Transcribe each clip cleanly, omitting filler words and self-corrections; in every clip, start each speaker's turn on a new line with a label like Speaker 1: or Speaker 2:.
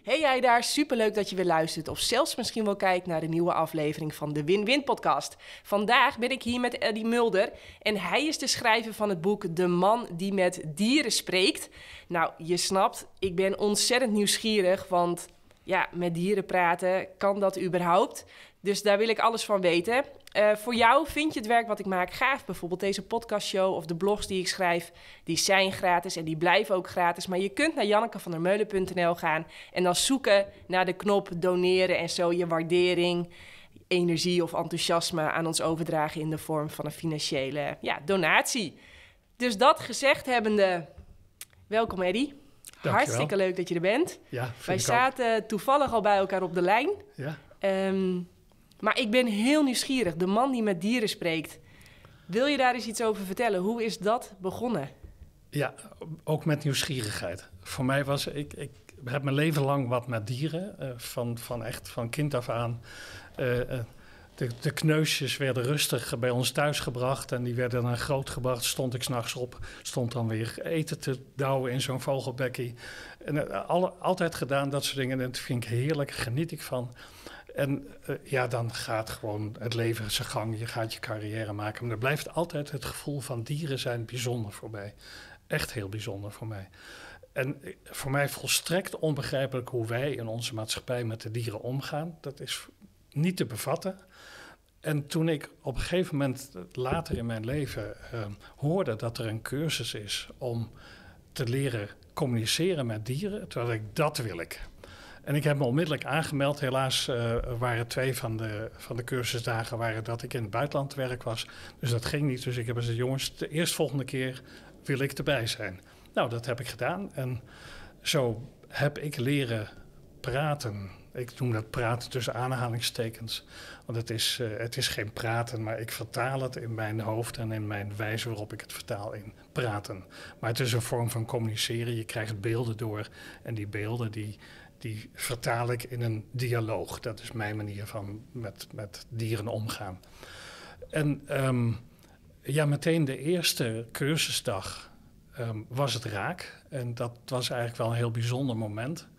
Speaker 1: Hey jij daar, superleuk dat je weer luistert of zelfs misschien wel kijkt naar de nieuwe aflevering van de Win-Win podcast. Vandaag ben ik hier met Eddy Mulder en hij is de schrijver van het boek De Man die met dieren spreekt. Nou, je snapt, ik ben ontzettend nieuwsgierig, want ja, met dieren praten, kan dat überhaupt? Dus daar wil ik alles van weten. Voor jou vind je het werk wat ik maak gaaf. Bijvoorbeeld deze podcastshow of de blogs die ik schrijf. Die zijn gratis en die blijven ook gratis. Maar je kunt naar jannekevandermeulen.nl gaan en dan zoeken naar de knop doneren en zo je waardering, energie of enthousiasme aan ons overdragen in de vorm van een financiële donatie. Dus dat gezegd hebbende, welkom Eddy. Hartstikke leuk dat je er bent.
Speaker 2: Ja,
Speaker 1: Wij zaten toevallig al bij elkaar op de lijn.
Speaker 2: Ja.
Speaker 1: Maar ik ben heel nieuwsgierig. De man die met dieren spreekt. Wil je daar eens iets over vertellen? Hoe is dat begonnen?
Speaker 2: Ja, ook met nieuwsgierigheid. Voor mij was ik heb mijn leven lang wat met dieren. Van kind af aan. De kneusjes werden rustig bij ons thuis gebracht en die werden dan groot gebracht. Stond ik 's nachts op, stond dan weer eten te douwen in zo'n vogelbekkie. En altijd gedaan, dat soort dingen. En dat vind ik heerlijk, geniet ik van. En dan gaat gewoon het leven zijn gang. Je gaat je carrière maken. Maar er blijft altijd het gevoel van dieren zijn bijzonder voor mij. Echt heel bijzonder voor mij. En voor mij volstrekt onbegrijpelijk hoe wij in onze maatschappij met de dieren omgaan. Dat is niet te bevatten. En toen ik op een gegeven moment later in mijn leven hoorde dat er een cursus is om te leren communiceren met dieren, toen dacht ik, dat wil ik. En ik heb me onmiddellijk aangemeld. Helaas waren 2 van de cursusdagen dat ik in het buitenland te werk was. Dus dat ging niet. Dus ik heb gezegd, jongens, de eerstvolgende keer wil ik erbij zijn. Nou, dat heb ik gedaan. En zo heb ik leren praten. Ik noem dat praten tussen aanhalingstekens. Want het is geen praten, maar ik vertaal het in mijn hoofd en in mijn wijze waarop ik het vertaal in praten. Maar het is een vorm van communiceren. Je krijgt beelden door en die beelden die vertaal ik in een dialoog. Dat is mijn manier van met dieren omgaan. En meteen de eerste cursusdag was het raak. En dat was eigenlijk wel een heel bijzonder moment.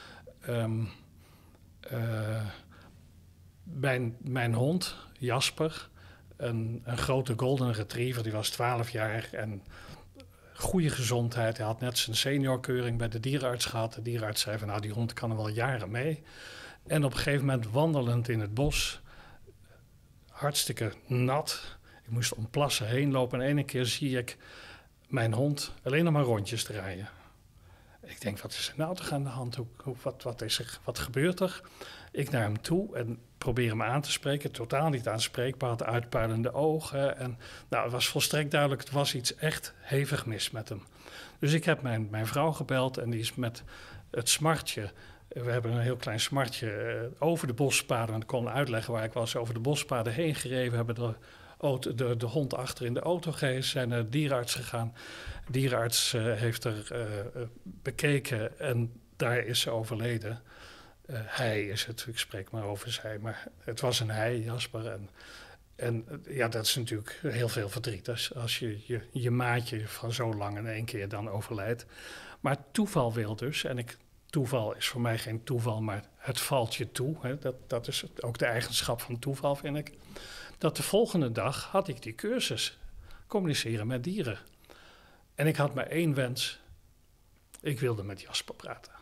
Speaker 2: Mijn hond, Jasper, een grote golden retriever, die was 12 jaar en goede gezondheid. Hij had net zijn seniorkeuring bij de dierenarts gehad. De dierenarts zei van, nou, die hond kan er wel jaren mee. En op een gegeven moment wandelend in het bos, hartstikke nat. Ik moest om plassen heen lopen en ene keer zie ik mijn hond alleen nog maar rondjes draaien. Ik denk, wat is er nou toch aan de hand? Wat is er? Wat gebeurt er? Ik naar hem toe en probeer hem aan te spreken. Totaal niet aanspreekbaar, had uitpuilende ogen. En het was volstrekt duidelijk, het was iets echt hevig mis met hem. Dus ik heb mijn vrouw gebeld en die is met het smartje. We hebben een heel klein smartje over de bospaden. En ik kon uitleggen waar ik was, over de bospaden heen gereden. We hebben de hond achter in de auto gehezen, zijn naar de dierenarts gegaan. De dierenarts heeft er bekeken en daar is ze overleden. Hij is het, ik spreek maar over zij, maar het was een hij, Jasper. En dat is natuurlijk heel veel verdriet als je maatje van zo lang in één keer dan overlijdt. Maar toeval wil dus, toeval is voor mij geen toeval, maar het valt je toe. Hè, dat is ook de eigenschap van toeval, vind ik. Dat de volgende dag had ik die cursus, communiceren met dieren. En ik had maar 1 wens. Ik wilde met Jasper praten.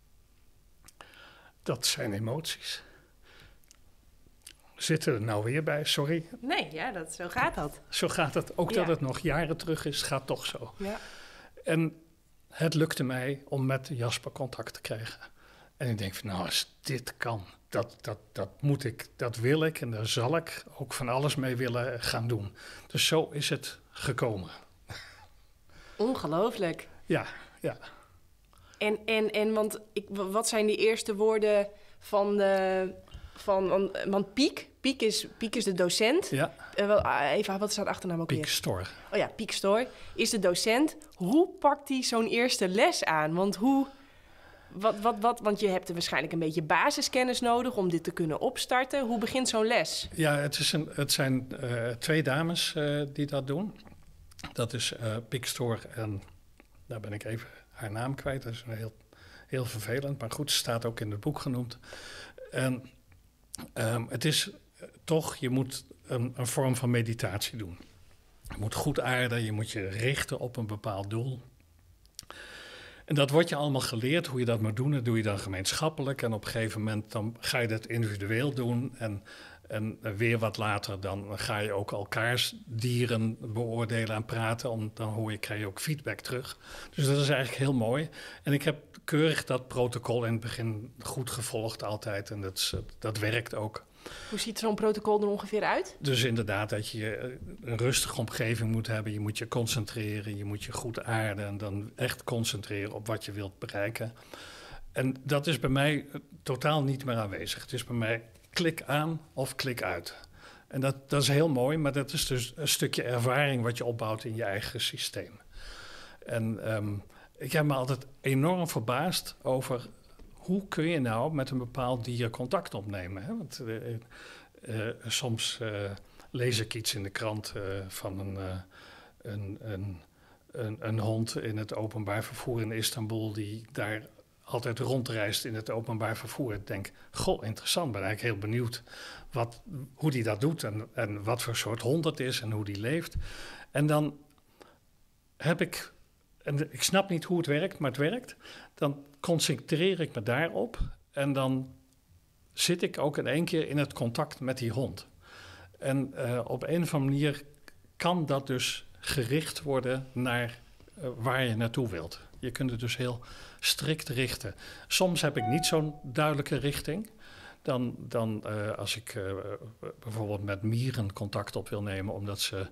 Speaker 2: Dat zijn emoties. Zitten er nou weer bij, sorry.
Speaker 1: Nee, zo gaat dat.
Speaker 2: Zo gaat het. Ook dat het nog jaren terug is, gaat toch zo.
Speaker 1: Ja.
Speaker 2: En het lukte mij om met Jasper contact te krijgen. En ik denk van, nou, als dit kan, dat moet ik, dat wil ik. En daar zal ik ook van alles mee willen gaan doen. Dus zo is het gekomen.
Speaker 1: Ongelooflijk.
Speaker 2: Ja.
Speaker 1: Want wat zijn die eerste woorden want Piek is de docent. Ja. Even, wat staat achternaam ook weer?
Speaker 2: Piek Stor.
Speaker 1: Oh ja, Piek Stor is de docent. Hoe pakt hij zo'n eerste les aan? Want want je hebt er waarschijnlijk een beetje basiskennis nodig om dit te kunnen opstarten. Hoe begint zo'n les?
Speaker 2: Ja, het zijn 2 dames die dat doen. Dat is Piek Stor en daar ben ik even haar naam kwijt. Dat is een heel vervelend. Maar goed, het staat ook in het boek genoemd. En het is toch, je moet een vorm van meditatie doen. Je moet goed aarden, je moet je richten op een bepaald doel. En dat wordt je allemaal geleerd, hoe je dat moet doen. Dat doe je dan gemeenschappelijk. En op een gegeven moment dan ga je dat individueel doen. En weer wat later dan ga je ook elkaars dieren beoordelen en praten. Dan krijg je ook feedback terug. Dus dat is eigenlijk heel mooi. En ik heb keurig dat protocol in het begin goed gevolgd altijd. En dat werkt ook.
Speaker 1: Hoe ziet zo'n protocol er ongeveer uit?
Speaker 2: Dus inderdaad dat je een rustige omgeving moet hebben. Je moet je concentreren, je moet je goed aarden en dan echt concentreren op wat je wilt bereiken. En dat is bij mij totaal niet meer aanwezig. Het is bij mij klik aan of klik uit. En dat is heel mooi, maar dat is dus een stukje ervaring wat je opbouwt in je eigen systeem. En ik heb me altijd enorm verbaasd over hoe kun je nou met een bepaald dier contact opnemen? Hè? Want soms lees ik iets in de krant van een hond in het openbaar vervoer in Istanbul die daar altijd rondreist in het openbaar vervoer. Ik denk, goh, interessant. Ik ben eigenlijk heel benieuwd hoe die dat doet en wat voor soort hond het is en hoe die leeft. En dan ik snap niet hoe het werkt, maar het werkt. Dan concentreer ik me daarop en dan zit ik ook in één keer in het contact met die hond. En op een of andere manier kan dat dus gericht worden naar waar je naartoe wilt. Je kunt het dus heel strikt richten. Soms heb ik niet zo'n duidelijke richting. Dan als ik bijvoorbeeld met mieren contact op wil nemen, omdat ze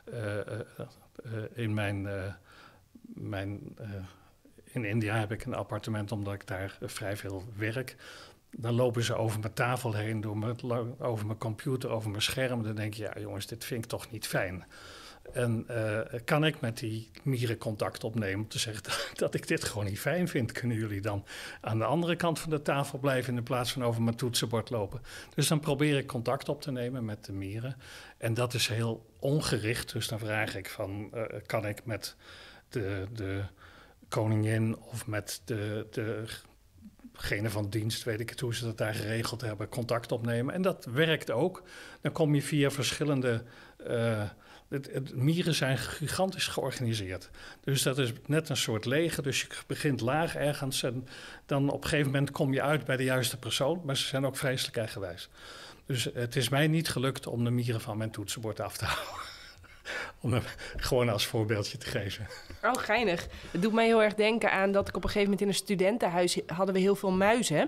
Speaker 2: in India heb ik een appartement omdat ik daar vrij veel werk. Dan lopen ze over mijn tafel heen, over mijn computer, over mijn scherm. Dan denk je, ja jongens, dit vind ik toch niet fijn. En kan ik met die mieren contact opnemen om te zeggen dat ik dit gewoon niet fijn vind? Kunnen jullie dan aan de andere kant van de tafel blijven in plaats van over mijn toetsenbord lopen? Dus dan probeer ik contact op te nemen met de mieren. En dat is heel ongericht. Dus dan vraag ik van, kan ik met de koningin of met degene van dienst, weet ik het hoe ze dat daar geregeld hebben, contact opnemen. En dat werkt ook. Dan kom je via verschillende mieren zijn gigantisch georganiseerd. Dus dat is net een soort leger. Dus je begint laag ergens en dan op een gegeven moment kom je uit bij de juiste persoon. Maar ze zijn ook vreselijk eigenwijs. Dus het is mij niet gelukt om de mieren van mijn toetsenbord af te houden. Om hem gewoon als voorbeeldje te geven.
Speaker 1: Oh, geinig. Het doet mij heel erg denken aan dat ik op een gegeven moment in een studentenhuis hadden we heel veel muizen.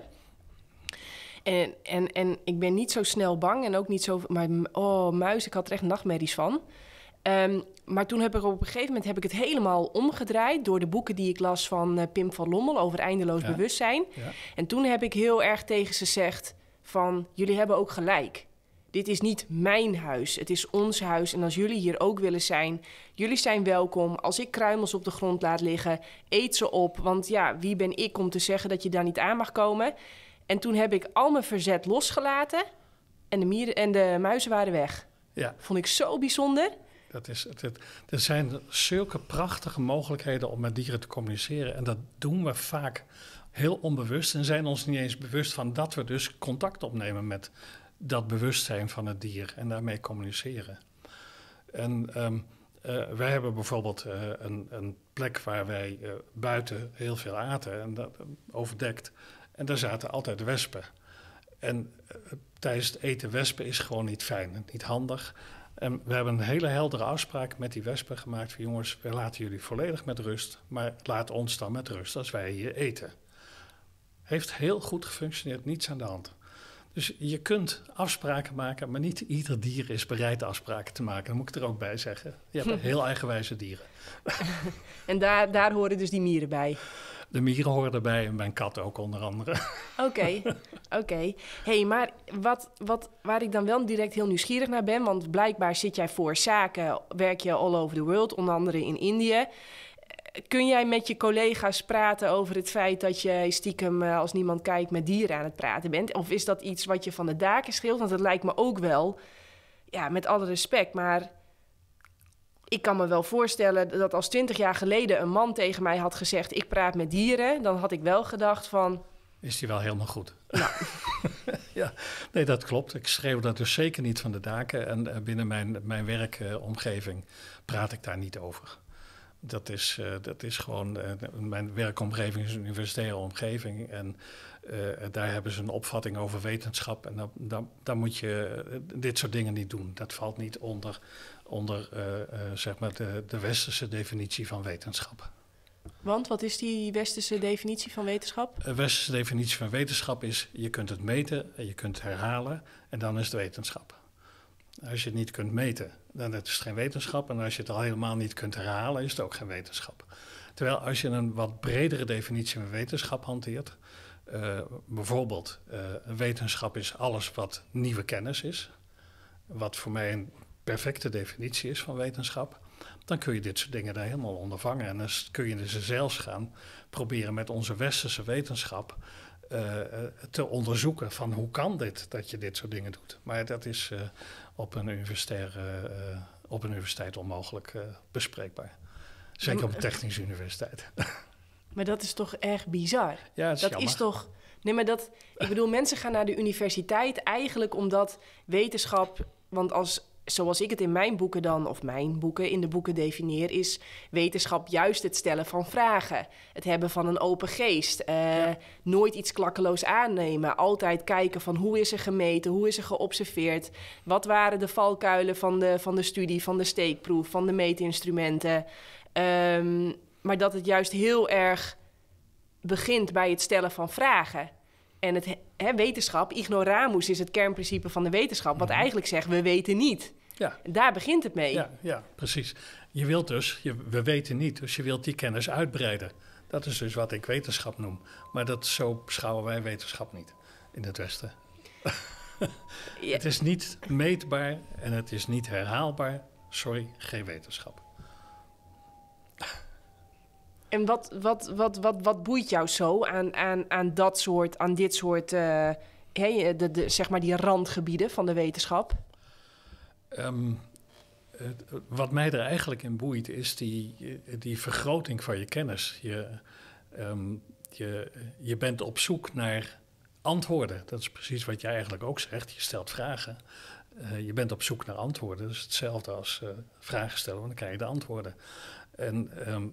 Speaker 1: En ik ben niet zo snel bang en ook niet zo... Maar muizen, ik had er echt nachtmerries van. Maar toen heb ik op een gegeven moment het helemaal omgedraaid door de boeken die ik las van Pim van Lommel over eindeloos bewustzijn. Ja. En toen heb ik heel erg tegen ze gezegd van, jullie hebben ook gelijk. Dit is niet mijn huis, het is ons huis. En als jullie hier ook willen zijn, jullie zijn welkom. Als ik kruimels op de grond laat liggen, eet ze op. Want ja, wie ben ik om te zeggen dat je daar niet aan mag komen? En toen heb ik al mijn verzet losgelaten en de muizen waren weg. Ja. Vond ik zo bijzonder.
Speaker 2: Er zijn zulke prachtige mogelijkheden om met dieren te communiceren. En dat doen we vaak heel onbewust. En zijn ons niet eens bewust van dat we dus contact opnemen met dat bewustzijn van het dier en daarmee communiceren. En wij hebben bijvoorbeeld een plek waar wij buiten heel veel aten en dat overdekt. En daar zaten altijd wespen. En tijdens het eten wespen is gewoon niet fijn en niet handig. En we hebben een hele heldere afspraak met die wespen gemaakt van jongens, we laten jullie volledig met rust, maar laat ons dan met rust als wij hier eten. Heeft heel goed gefunctioneerd, niets aan de hand. Dus je kunt afspraken maken, maar niet ieder dier is bereid afspraken te maken. Dat moet ik er ook bij zeggen. Je hebt heel eigenwijze dieren.
Speaker 1: En daar horen dus die mieren bij?
Speaker 2: De mieren horen erbij en mijn kat ook onder andere.
Speaker 1: Oké. Hey, maar waar ik dan wel direct heel nieuwsgierig naar ben, want blijkbaar zit jij voor zaken, werk je all over the world, onder andere in Indië. Kun jij met je collega's praten over het feit dat je stiekem als niemand kijkt met dieren aan het praten bent? Of is dat iets wat je van de daken scheelt? Want het lijkt me ook wel, ja, met alle respect, maar Ik kan me wel voorstellen dat als 20 jaar geleden een man tegen mij had gezegd, ik praat met dieren, dan had ik wel gedacht van...
Speaker 2: Is die wel helemaal goed?
Speaker 1: Nou.
Speaker 2: Ja, nee, dat klopt. Ik schreeuw dat dus zeker niet van de daken. En binnen mijn werkomgeving praat ik daar niet over. Dat is gewoon... mijn werkomgeving is een universitaire omgeving. En daar hebben ze een opvatting over wetenschap. En dan moet je dit soort dingen niet doen. Dat valt niet onder zeg maar de westerse definitie van wetenschap.
Speaker 1: Want wat is die westerse definitie van wetenschap?
Speaker 2: De westerse definitie van wetenschap is... je kunt het meten, je kunt het herhalen en dan is het wetenschap. Als je het niet kunt meten, dan is het geen wetenschap. En als je het al helemaal niet kunt herhalen, is het ook geen wetenschap. Terwijl als je een wat bredere definitie van wetenschap hanteert... bijvoorbeeld, wetenschap is alles wat nieuwe kennis is. Wat voor mij een perfecte definitie is van wetenschap... dan kun je dit soort dingen daar helemaal ondervangen. En dan kun je dus zelfs gaan proberen met onze westerse wetenschap... te onderzoeken van hoe kan dit, dat je dit soort dingen doet. Maar dat is op een universiteit onmogelijk bespreekbaar. Zeker op een technische universiteit.
Speaker 1: Maar dat is toch erg bizar?
Speaker 2: Ja,
Speaker 1: dat is toch... Nee, maar dat... Ik bedoel, mensen gaan naar de universiteit eigenlijk omdat wetenschap... Want zoals ik het in mijn boeken dan, of in de boeken definieer... is wetenschap juist het stellen van vragen. Het hebben van een open geest. Nooit iets klakkeloos aannemen. Altijd kijken van hoe is er gemeten, hoe is er geobserveerd... wat waren de valkuilen van de studie, van de steekproef, van de meetinstrumenten... maar dat het juist heel erg begint bij het stellen van vragen. En wetenschap, ignoramus is het kernprincipe van de wetenschap... wat eigenlijk zegt, we weten niet.
Speaker 2: Ja.
Speaker 1: Daar begint het mee.
Speaker 2: Ja, precies. Je wilt dus, we weten niet, dus je wilt die kennis uitbreiden. Dat is dus wat ik wetenschap noem. Maar zo beschouwen wij wetenschap niet in het Westen. Ja. Het is niet meetbaar en het is niet herhaalbaar. Sorry, geen wetenschap.
Speaker 1: En wat boeit jou zo aan dit soort zeg maar die randgebieden van de wetenschap?
Speaker 2: Wat mij er eigenlijk in boeit is die vergroting van je kennis. Je bent op zoek naar antwoorden. Dat is precies wat jij eigenlijk ook zegt. Je stelt vragen. Je bent op zoek naar antwoorden. Dat is hetzelfde als vragen stellen, want dan krijg je de antwoorden. En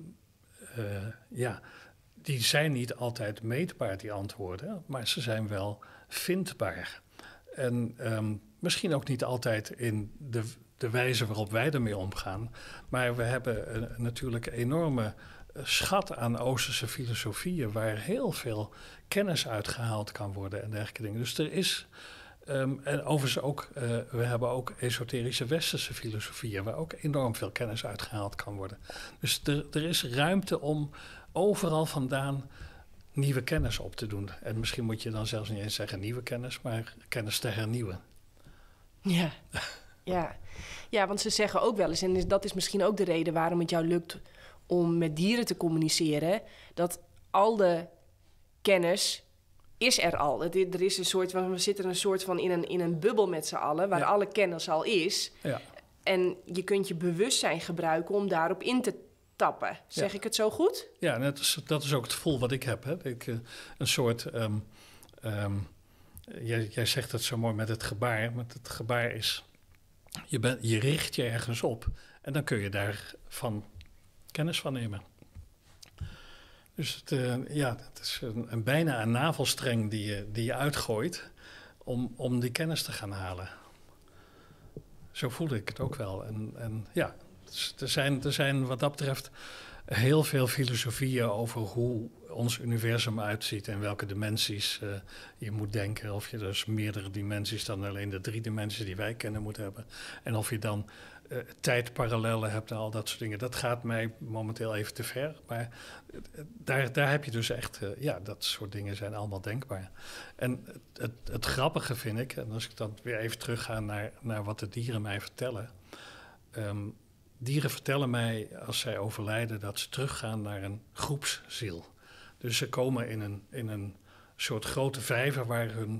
Speaker 2: die zijn niet altijd meetbaar, die antwoorden, maar ze zijn wel vindbaar. En misschien ook niet altijd in de wijze waarop wij ermee omgaan, maar we hebben natuurlijk een enorme schat aan Oosterse filosofieën waar heel veel kennis uitgehaald kan worden en dergelijke dingen. Dus er is... en overigens ook, we hebben ook esoterische westerse filosofieën... waar ook enorm veel kennis uitgehaald kan worden. Dus er is ruimte om overal vandaan nieuwe kennis op te doen. En misschien moet je dan zelfs niet eens zeggen nieuwe kennis... maar kennis te hernieuwen.
Speaker 1: Ja, want ze zeggen ook wel eens... en dat is misschien ook de reden waarom het jou lukt om met dieren te communiceren... dat al de kennis... is er al. Er is een soort van, we zitten een soort van in een bubbel met z'n allen... waar alle kennis al is. Ja. En je kunt je bewustzijn gebruiken om daarop in te tappen. Zeg ik het zo goed?
Speaker 2: Ja, dat is ook het gevoel wat ik heb. Hè. Een soort... jij zegt het zo mooi met het gebaar. Met het gebaar is... Je richt je ergens op. En dan kun je daarvan kennis van nemen. Dus het is bijna een navelstreng die je uitgooit om die kennis te gaan halen. Zo voelde ik het ook wel. En ja, dus er zijn wat dat betreft heel veel filosofieën over hoe ons universum uitziet en welke dimensies je moet denken. Of je dus meerdere dimensies dan alleen de 3 dimensies die wij kennen moet hebben. En of je dan tijdparallellen hebt en al dat soort dingen. Dat gaat mij momenteel even te ver. Maar daar heb je dus echt... dat soort dingen zijn allemaal denkbaar. En het grappige vind ik... en als ik dan weer even terugga naar wat de dieren mij vertellen... dieren vertellen mij als zij overlijden... dat ze teruggaan naar een groepsziel. Dus ze komen in een soort grote vijver... waar hun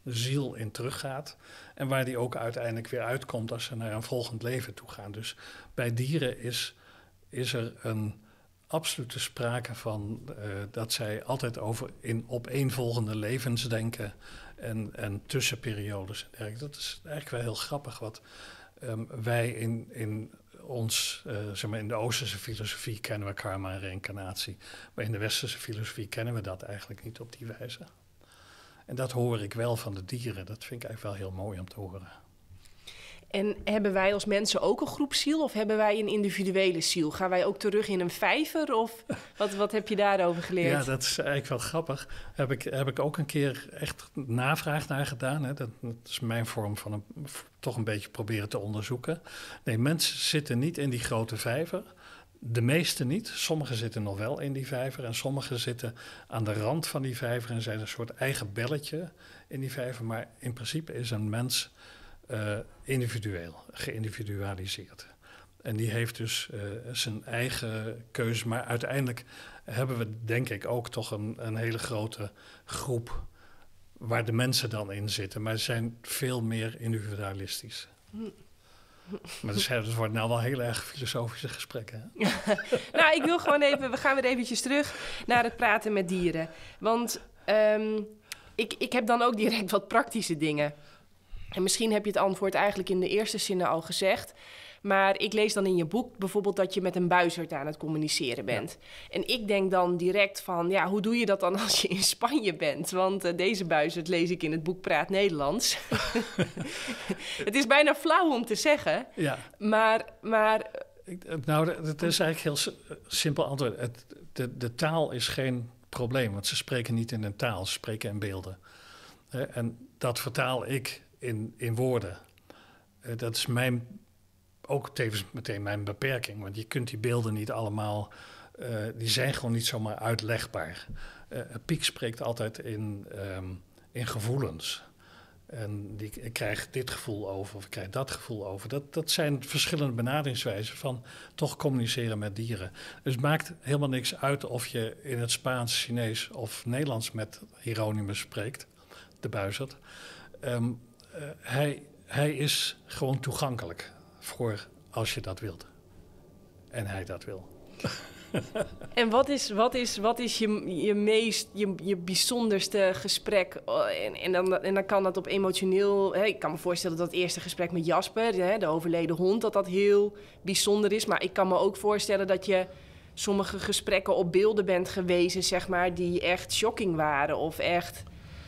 Speaker 2: ziel in teruggaat. En waar die ook uiteindelijk weer uitkomt als ze naar een volgend leven toe gaan. Dus bij dieren is er een absolute sprake van dat zij altijd over in opeenvolgende levens denken en tussenperiodes en dergelijke. Dat is eigenlijk wel heel grappig wat wij in ons, zeg maar in de Oosterse filosofie kennen we karma en reïncarnatie. Maar in de Westerse filosofie kennen we dat eigenlijk niet op die wijze. En dat hoor ik wel van de dieren. Dat vind ik eigenlijk wel heel mooi om te horen.
Speaker 1: En hebben wij als mensen ook een groepsziel of hebben wij een individuele ziel? Gaan wij ook terug in een vijver of wat heb je daarover geleerd?
Speaker 2: Ja, dat is eigenlijk wel grappig. Heb ik ook een keer echt navraag naar gedaan. Hè. Dat is mijn vorm van toch een beetje proberen te onderzoeken. Nee, mensen zitten niet in die grote vijver. De meeste niet. Sommigen zitten nog wel in die vijver en sommigen zitten aan de rand van die vijver en zijn een soort eigen belletje in die vijver. Maar in principe is een mens individueel, geïndividualiseerd. En die heeft dus zijn eigen keuze. Maar uiteindelijk hebben we denk ik ook toch een hele grote groep waar de mensen dan in zitten. Maar ze zijn veel meer individualistisch. Maar het wordt nou wel heel erg filosofische gesprekken. Hè?
Speaker 1: Nou, ik wil gewoon even, we gaan weer eventjes terug naar het praten met dieren. Want ik heb dan ook direct wat praktische dingen. En misschien heb je het antwoord eigenlijk in de eerste zinnen al gezegd. Maar ik lees dan in je boek bijvoorbeeld dat je met een buizerd aan het communiceren bent. Ja. En ik denk dan direct van, ja, hoe doe je dat dan als je in Spanje bent? Want deze buizerd lees ik in het boek Praat Nederlands. Het is bijna flauw om te zeggen. Ja. Maar
Speaker 2: nou, het is eigenlijk heel simpel antwoord. De taal is geen probleem, want ze spreken niet in een taal, ze spreken in beelden. En dat vertaal ik in woorden. Dat is ook tevens meteen mijn beperking. Want je kunt die beelden niet allemaal, die zijn gewoon niet zomaar uitlegbaar. Piek spreekt altijd in gevoelens. En ik krijg dit gevoel over of ik krijg dat gevoel over. Dat zijn verschillende benaderingswijzen van toch communiceren met dieren. Dus het maakt helemaal niks uit of je in het Spaans, Chinees of Nederlands met Hieronymus spreekt, de buizerd. Hij is gewoon toegankelijk voor als je dat wilt. En hij dat wil.
Speaker 1: En wat is je bijzonderste gesprek? En dan kan dat op emotioneel. Ik kan me voorstellen dat het eerste gesprek met Jasper, de overleden hond, dat heel bijzonder is. Maar ik kan me ook voorstellen dat je sommige gesprekken op beelden bent gewezen, zeg maar, die echt shocking waren of echt.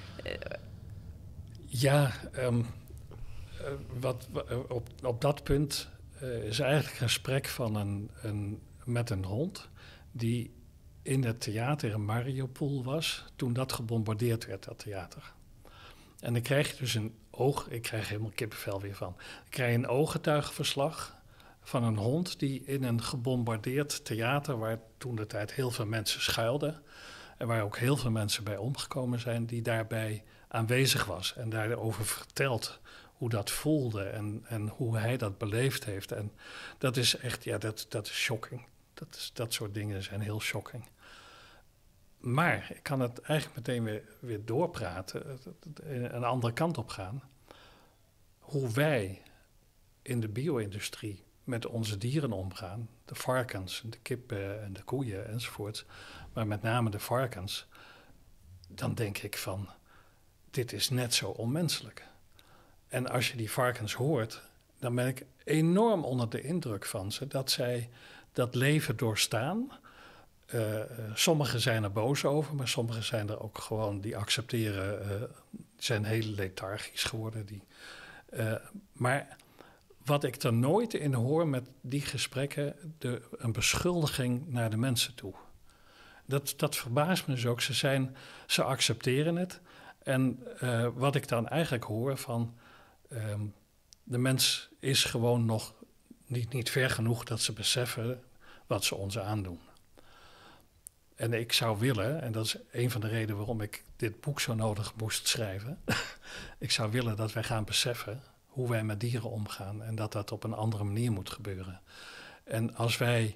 Speaker 2: Ja, op dat punt is eigenlijk een gesprek van met een hond die in het theater in Mariupol was toen dat gebombardeerd werd, dat theater. En dan krijg je dus ik krijg helemaal kippenvel weer van. Dan krijg je een ooggetuigenverslag van een hond die in een gebombardeerd theater, waar toen de tijd heel veel mensen schuilden en waar ook heel veel mensen bij omgekomen zijn, die daarbij aanwezig was en daarover vertelt hoe dat voelde en hoe hij dat beleefd heeft. En dat is echt, ja, dat is shocking. Dat soort dingen zijn heel shocking. Maar ik kan het eigenlijk meteen weer doorpraten, een andere kant op gaan. Hoe wij in de bio-industrie met onze dieren omgaan, de varkens, de kippen en de koeien enzovoort, maar met name de varkens, dan denk ik van, dit is net zo onmenselijk. En als je die varkens hoort, dan ben ik enorm onder de indruk van ze, dat zij dat leven doorstaan. Sommigen zijn er boos over, maar sommigen zijn er ook gewoon, die accepteren, zijn heel lethargisch geworden. Maar wat ik er nooit in hoor met die gesprekken, een beschuldiging naar de mensen toe. Dat verbaast me dus ook. Ze accepteren het. En wat ik dan eigenlijk hoor van, de mens is gewoon nog niet ver genoeg dat ze beseffen wat ze ons aandoen. En ik zou willen, en dat is een van de redenen waarom ik dit boek zo nodig moest schrijven. Ik zou willen dat wij gaan beseffen hoe wij met dieren omgaan en dat op een andere manier moet gebeuren. En als wij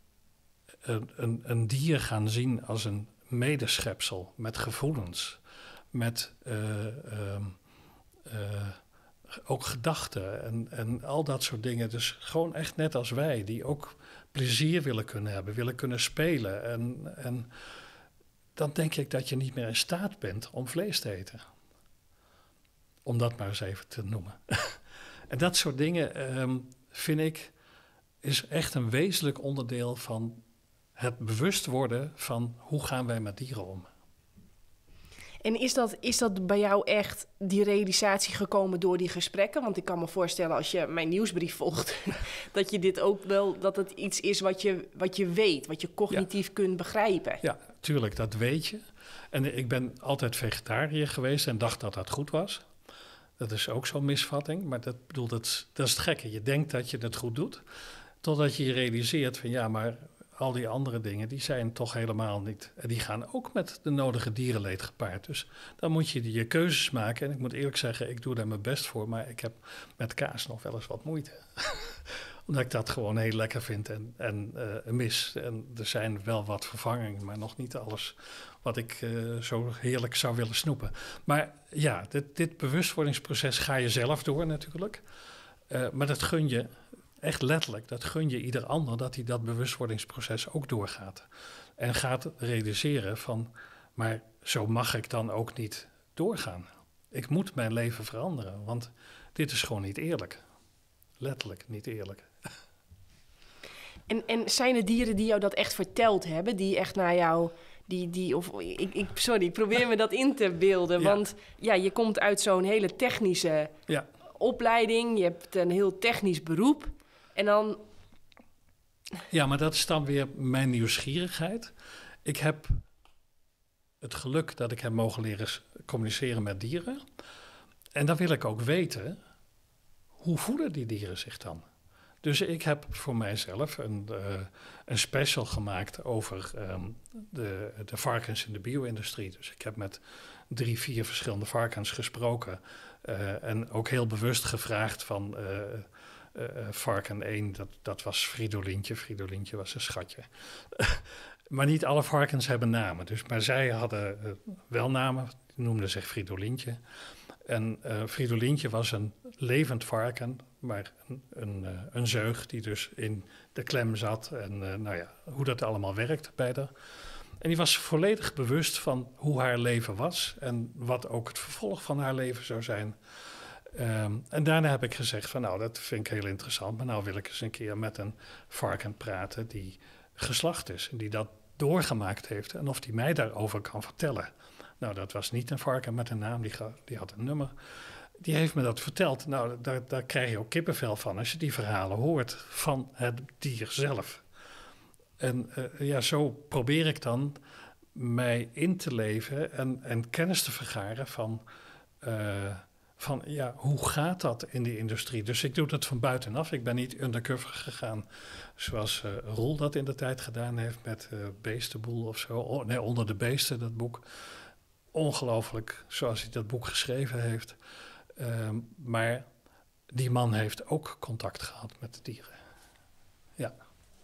Speaker 2: een dier gaan zien als een medeschepsel met gevoelens, met ook gedachten en al dat soort dingen. Dus gewoon echt net als wij, die ook plezier willen kunnen hebben, willen kunnen spelen. En dan denk ik dat je niet meer in staat bent om vlees te eten. Om dat maar eens even te noemen. En dat soort dingen, vind ik, is echt een wezenlijk onderdeel van het bewust worden van hoe gaan wij met dieren om.
Speaker 1: En is dat bij jou echt die realisatie gekomen door die gesprekken? Want ik kan me voorstellen, als je mijn nieuwsbrief volgt, dat je dit ook wel, dat het iets is wat je weet, wat je cognitief kunt begrijpen. Ja,
Speaker 2: tuurlijk, dat weet je. En ik ben altijd vegetariër geweest en dacht dat dat goed was. Dat is ook zo'n misvatting, maar dat is het gekke. Je denkt dat je het goed doet, totdat je realiseert van ja, maar al die andere dingen, die zijn toch helemaal niet. En die gaan ook met de nodige dierenleed gepaard. Dus dan moet je je keuzes maken. En ik moet eerlijk zeggen, ik doe daar mijn best voor, maar ik heb met kaas nog wel eens wat moeite. Omdat ik dat gewoon heel lekker vind en mis. En er zijn wel wat vervangingen, maar nog niet alles wat ik zo heerlijk zou willen snoepen. Maar ja, dit bewustwordingsproces ga je zelf door natuurlijk. Maar dat gun je, echt letterlijk, dat gun je ieder ander, dat hij dat bewustwordingsproces ook doorgaat. En gaat realiseren van, maar zo mag ik dan ook niet doorgaan. Ik moet mijn leven veranderen, want dit is gewoon niet eerlijk. Letterlijk niet eerlijk.
Speaker 1: En zijn er dieren die jou dat echt verteld hebben? Die echt naar jou... ik probeer me dat in te beelden. Ja. Want ja, je komt uit zo'n hele technische opleiding. Je hebt een heel technisch beroep. En dan...
Speaker 2: Ja, maar dat is dan weer mijn nieuwsgierigheid. Ik heb het geluk dat ik heb mogen leren communiceren met dieren. En dan wil ik ook weten, hoe voelen die dieren zich dan? Dus ik heb voor mijzelf een special gemaakt over de varkens in de bio-industrie. Dus ik heb met 3-4 verschillende varkens gesproken. En ook heel bewust gevraagd van varken 1, dat was Fridolintje. Fridolintje was een schatje. Maar niet alle varkens hebben namen. Maar zij hadden wel namen, die noemden zich Fridolintje. En Fridolintje was een levend varken, maar een zeug die dus in de klem zat. En hoe dat allemaal werkt bij haar. En die was volledig bewust van hoe haar leven was en wat ook het vervolg van haar leven zou zijn. En daarna heb ik gezegd van dat vind ik heel interessant, maar nou wil ik eens een keer met een varken praten die geslacht is en die dat doorgemaakt heeft en of die mij daarover kan vertellen. Nou, dat was niet een varken met een naam, die had een nummer. Die heeft me dat verteld. Nou, daar krijg je ook kippenvel van als je die verhalen hoort van het dier zelf. En zo probeer ik dan mij in te leven en kennis te vergaren van hoe gaat dat in die industrie? Dus ik doe dat van buitenaf. Ik ben niet undercover gegaan zoals Roel dat in de tijd gedaan heeft met Beestenboel of zo. Onder de beesten, dat boek. Ongelooflijk zoals hij dat boek geschreven heeft. Maar die man heeft ook contact gehad met de dieren. Ja.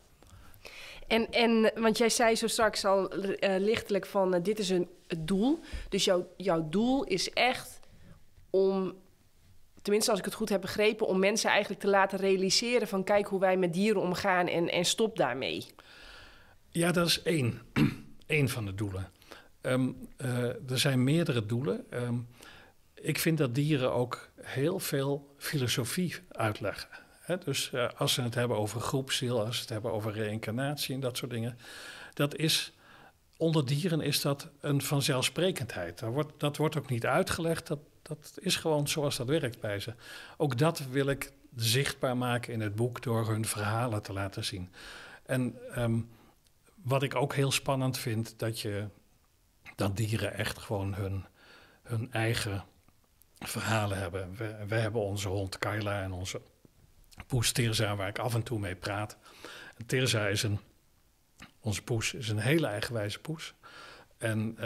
Speaker 1: En want jij zei zo straks al lichtelijk van dit is het doel. Dus jouw doel is echt om, tenminste als ik het goed heb begrepen, om mensen eigenlijk te laten realiseren van kijk hoe wij met dieren omgaan en stop daarmee.
Speaker 2: Ja, dat is één van de doelen. Er zijn meerdere doelen. Ik vind dat dieren ook heel veel filosofie uitleggen. Dus als ze het hebben over groepsziel, als ze het hebben over reïncarnatie en dat soort dingen. Onder dieren is dat een vanzelfsprekendheid. Dat wordt ook niet uitgelegd. Dat is gewoon zoals dat werkt bij ze. Ook dat wil ik zichtbaar maken in het boek door hun verhalen te laten zien. En wat ik ook heel spannend vind, dat dieren echt gewoon hun eigen verhalen hebben. We hebben onze hond Kyla en onze poes Tirza, waar ik af en toe mee praat. En Tirza onze poes is een hele eigenwijze poes. En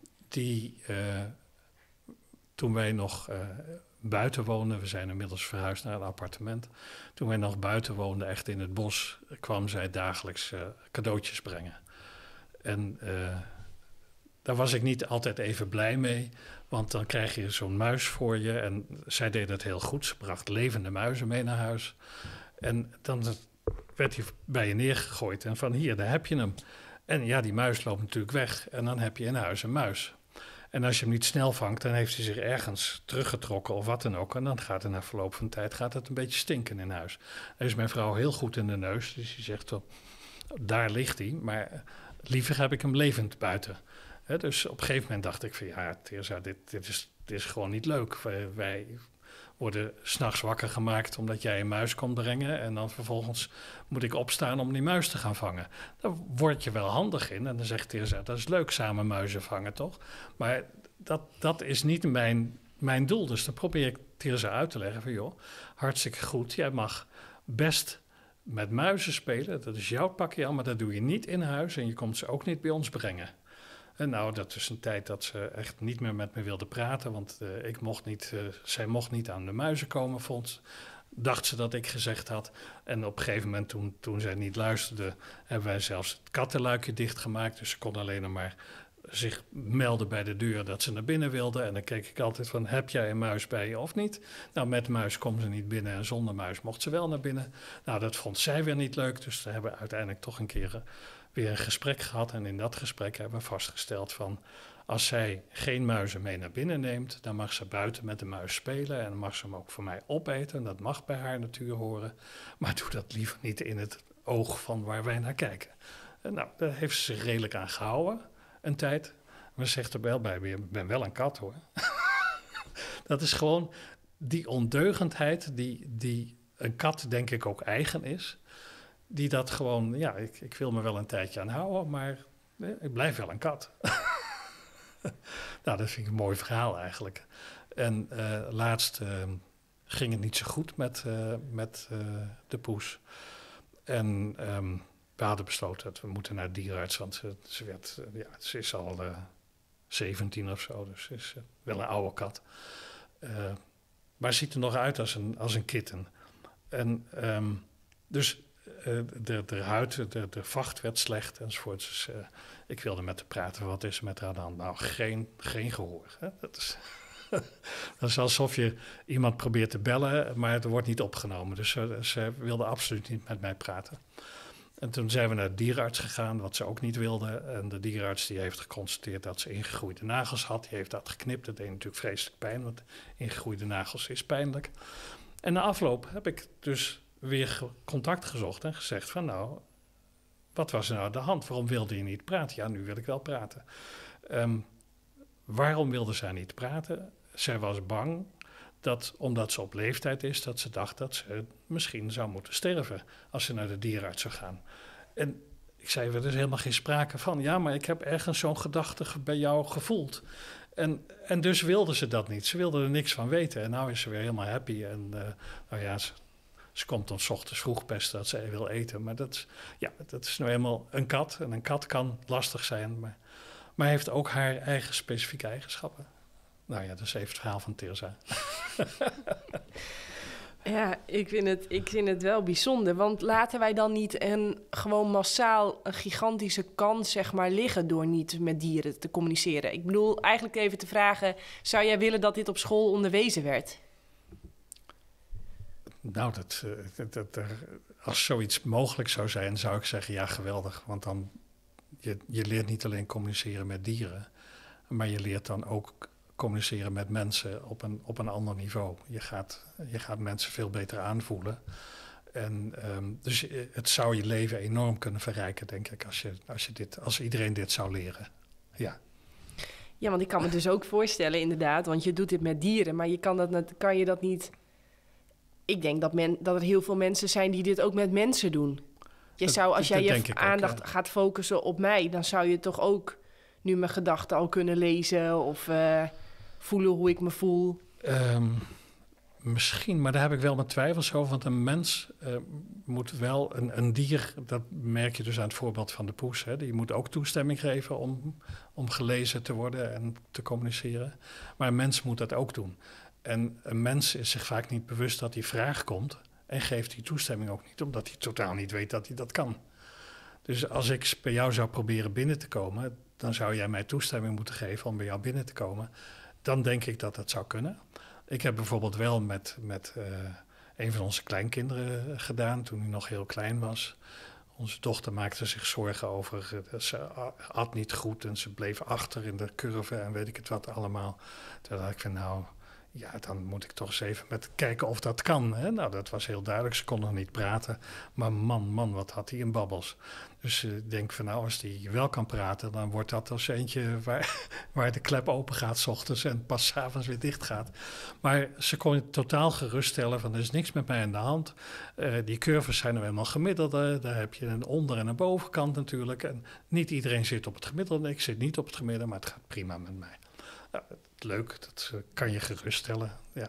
Speaker 2: toen wij nog buiten woonden, we zijn inmiddels verhuisd naar een appartement. Toen wij nog buiten woonden, echt in het bos, kwam zij dagelijks cadeautjes brengen. En daar was ik niet altijd even blij mee. Want dan krijg je zo'n muis voor je. En zij deed het heel goed. Ze bracht levende muizen mee naar huis. En dan werd hij bij je neergegooid. En van hier, daar heb je hem. En ja, die muis loopt natuurlijk weg. En dan heb je in huis een muis. En als je hem niet snel vangt, dan heeft hij zich ergens teruggetrokken of wat dan ook. En dan gaat het na verloop van tijd een beetje stinken in huis. Daar is mijn vrouw heel goed in de neus. Dus die zegt, daar ligt hij. Maar liever heb ik hem levend buiten. Dus op een gegeven moment dacht ik van ja, Teresa, dit is gewoon niet leuk. Wij worden 's nachts wakker gemaakt omdat jij een muis komt brengen. En dan vervolgens moet ik opstaan om die muis te gaan vangen. Daar word je wel handig in. En dan zegt Teresa, dat is leuk samen muizen vangen, toch? Maar dat is niet mijn doel. Dus dan probeer ik Teresa uit te leggen van joh, hartstikke goed. Jij mag best met muizen spelen. Dat is jouw pakje aan, maar dat doe je niet in huis. En je komt ze ook niet bij ons brengen. En nou, dat is een tijd dat ze echt niet meer met me wilde praten, want zij mocht niet aan de muizen komen, dacht ze dat ik gezegd had. En op een gegeven moment, toen zij niet luisterde, hebben wij zelfs het kattenluikje dichtgemaakt. Dus ze kon alleen nog maar zich melden bij de deur dat ze naar binnen wilde. En dan keek ik altijd van, heb jij een muis bij je of niet? Nou, met muis komt ze niet binnen en zonder muis mocht ze wel naar binnen. Nou, dat vond zij weer niet leuk, dus we hebben uiteindelijk toch een keer weer een gesprek gehad. En in dat gesprek hebben we vastgesteld van, als zij geen muizen mee naar binnen neemt, dan mag ze buiten met de muis spelen en dan mag ze hem ook voor mij opeten. En dat mag bij haar natuur horen. Maar doe dat liever niet in het oog van waar wij naar kijken. En nou, daar heeft ze zich redelijk aan gehouden, een tijd. Maar ze zegt er wel bij, ik ben wel een kat hoor. Dat is gewoon die ondeugendheid die een kat denk ik ook eigen is. Die dat gewoon, ja, ik wil me wel een tijdje aan houden, maar ik blijf wel een kat. Nou, dat vind ik een mooi verhaal eigenlijk. En laatst ging het niet zo goed met de poes. En we hadden besloten dat we moeten naar de dierenarts, want ze is al 17 of zo, dus ze is wel een oude kat. Maar ziet er nog uit als een kitten. En dus de huid, de vacht werd slecht enzovoort. Dus ik wilde met haar praten, wat is er met haar aan de hand? Nou, geen gehoor. Hè? Dat is alsof je iemand probeert te bellen, maar het wordt niet opgenomen. Dus ze wilde absoluut niet met mij praten. En toen zijn we naar de dierenarts gegaan, wat ze ook niet wilde. En de dierenarts die heeft geconstateerd dat ze ingegroeide nagels had. Die heeft dat geknipt. Dat deed natuurlijk vreselijk pijn, want ingegroeide nagels is pijnlijk. En na afloop heb ik dus weer contact gezocht en gezegd van nou, wat was er nou aan de hand? Waarom wilde je niet praten? Ja, nu wil ik wel praten. Waarom wilde zij niet praten? Zij was bang dat, omdat ze op leeftijd is, dat ze dacht dat ze misschien zou moeten sterven als ze naar de dierenarts zou gaan. En ik zei, er is helemaal geen sprake van. Ja, maar ik heb ergens zo'n gedachte bij jou gevoeld. En dus wilde ze dat niet. Ze wilde er niks van weten. En nou is ze weer helemaal happy. En nou ja, ze komt dan 's ochtends vroeg pesten dat ze wil eten. Maar dat is nou eenmaal een kat. En een kat kan lastig zijn, maar heeft ook haar eigen specifieke eigenschappen. Nou ja, dat is even het verhaal van Teresa.
Speaker 1: Ja, ik vind het wel bijzonder. Want laten wij dan niet gewoon massaal een gigantische kans zeg maar, liggen door niet met dieren te communiceren? Ik bedoel, eigenlijk even te vragen, zou jij willen dat dit op school onderwezen werd?
Speaker 2: Nou, als zoiets mogelijk zou zijn, zou ik zeggen ja, geweldig. Want dan, je leert niet alleen communiceren met dieren, maar je leert dan ook communiceren met mensen op een ander niveau. Je gaat mensen veel beter aanvoelen. En dus het zou je leven enorm kunnen verrijken, denk ik, als iedereen dit zou leren. Ja.
Speaker 1: Ja, want ik kan me dus ook voorstellen, inderdaad, want je doet dit met dieren, maar kan je dat niet. Ik denk dat er heel veel mensen zijn die dit ook met mensen doen. Als jij je aandacht gaat focussen op mij, dan zou je toch ook nu mijn gedachten al kunnen lezen of voelen hoe ik me voel.
Speaker 2: Misschien, maar daar heb ik wel mijn twijfels over. Want een mens moet wel, een dier, dat merk je dus aan het voorbeeld van de poes. Hè, die moet ook toestemming geven om gelezen te worden en te communiceren. Maar een mens moet dat ook doen. En een mens is zich vaak niet bewust dat die vraag komt en geeft die toestemming ook niet, omdat hij totaal niet weet dat hij dat kan. Dus als ik bij jou zou proberen binnen te komen, dan zou jij mij toestemming moeten geven om bij jou binnen te komen. Dan denk ik dat zou kunnen. Ik heb bijvoorbeeld wel met een van onze kleinkinderen gedaan toen hij nog heel klein was. Onze dochter maakte zich zorgen over, ze at niet goed en ze bleef achter in de curve en weet ik het wat allemaal. Toen dacht ik van ja, dan moet ik toch eens even kijken of dat kan. Hè? Nou, dat was heel duidelijk. Ze kon nog niet praten. Maar man, wat had hij in babbels. Dus ik denk van als hij wel kan praten, dan wordt dat als eentje waar de klep open gaat 's ochtends en pas 's avonds weer dicht gaat. Maar ze kon het totaal geruststellen van er is niks met mij aan de hand. Die curves zijn nou helemaal gemiddelde. Daar heb je een onder- en een bovenkant natuurlijk. En niet iedereen zit op het gemiddelde. Ik zit niet op het gemiddelde, maar het gaat prima met mij. Nou, leuk, dat kan je geruststellen. Ja.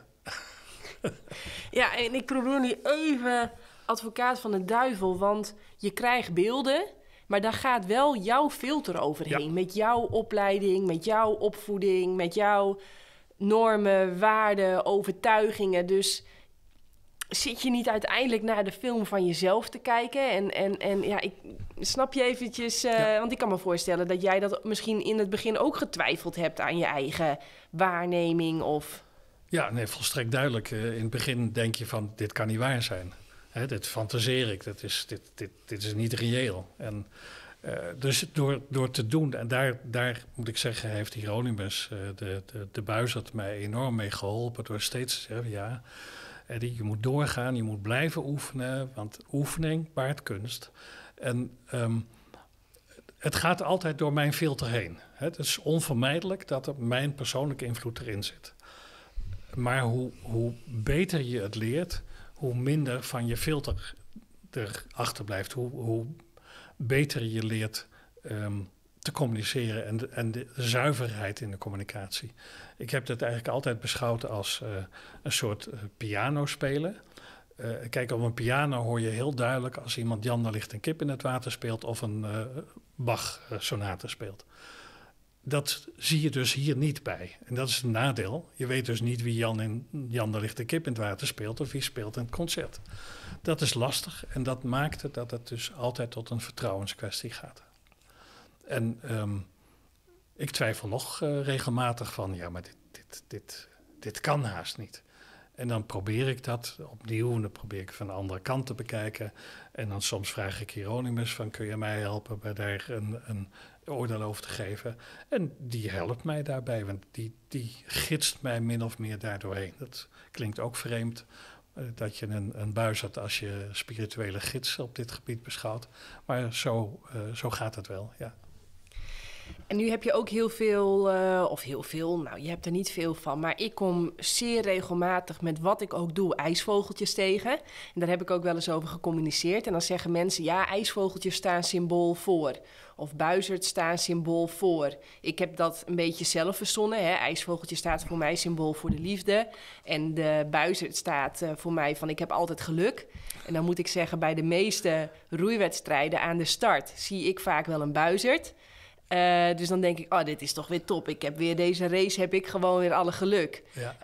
Speaker 1: Ja, en ik probeer nu even advocaat van de duivel, want je krijgt beelden, maar daar gaat wel jouw filter overheen. Ja. Met jouw opleiding, met jouw opvoeding, met jouw normen, waarden, overtuigingen. Dus zit je niet uiteindelijk naar de film van jezelf te kijken? En ja, ik snap je eventjes, want ik kan me voorstellen dat jij dat misschien in het begin ook getwijfeld hebt aan je eigen waarneming of...
Speaker 2: Ja, nee, volstrekt duidelijk. In het begin denk je van, dit kan niet waar zijn. Hè, dit fantaseer ik, dit is niet reëel. En dus door te doen, en daar moet ik zeggen, heeft Hieronymus de Buizerd mij enorm mee geholpen door steeds te zeggen, ja, Eddie, je moet doorgaan, je moet blijven oefenen, want oefening baart kunst. En het gaat altijd door mijn filter heen. Het is onvermijdelijk dat er mijn persoonlijke invloed erin zit. Maar hoe beter je het leert, hoe minder van je filter erachter blijft. Hoe beter je leert te communiceren en de zuiverheid in de communicatie. Ik heb het eigenlijk altijd beschouwd als een soort piano spelen. Kijk, op een piano hoor je heel duidelijk als iemand Jan, daar ligt een kip in het water speelt of een Bach-sonate speelt. Dat zie je dus hier niet bij. En dat is een nadeel. Je weet dus niet wie Jan, daar ligt een kip in het water speelt of wie speelt in het concert. Dat is lastig en dat maakt het dat het dus altijd tot een vertrouwenskwestie gaat. En ik twijfel nog regelmatig van, ja, maar dit kan haast niet. En dan probeer ik dat opnieuw en dan probeer ik van de andere kant te bekijken. En dan soms vraag ik Hieronymus van, kun je mij helpen bij daar een oordeel over te geven? En die helpt mij daarbij, want die gidst mij min of meer daardoorheen. Dat klinkt ook vreemd, dat je een Buizerd als je spirituele gids op dit gebied beschouwt. Maar zo gaat het wel, ja.
Speaker 1: En nu heb je ook heel veel, nou je hebt er niet veel van, maar ik kom zeer regelmatig met wat ik ook doe, ijsvogeltjes tegen. En daar heb ik ook wel eens over gecommuniceerd. En dan zeggen mensen, ja, ijsvogeltjes staan symbool voor. Of Buizerd staan symbool voor. Ik heb dat een beetje zelf verzonnen. Hè. IJsvogeltje staat voor mij symbool voor de liefde. En de Buizerd staat voor mij van ik heb altijd geluk. En dan moet ik zeggen, bij de meeste roeiwedstrijden aan de start zie ik vaak wel een Buizerd. Dus dan denk ik, dit is toch weer top. Ik heb weer deze race, heb ik gewoon weer alle geluk. Ja.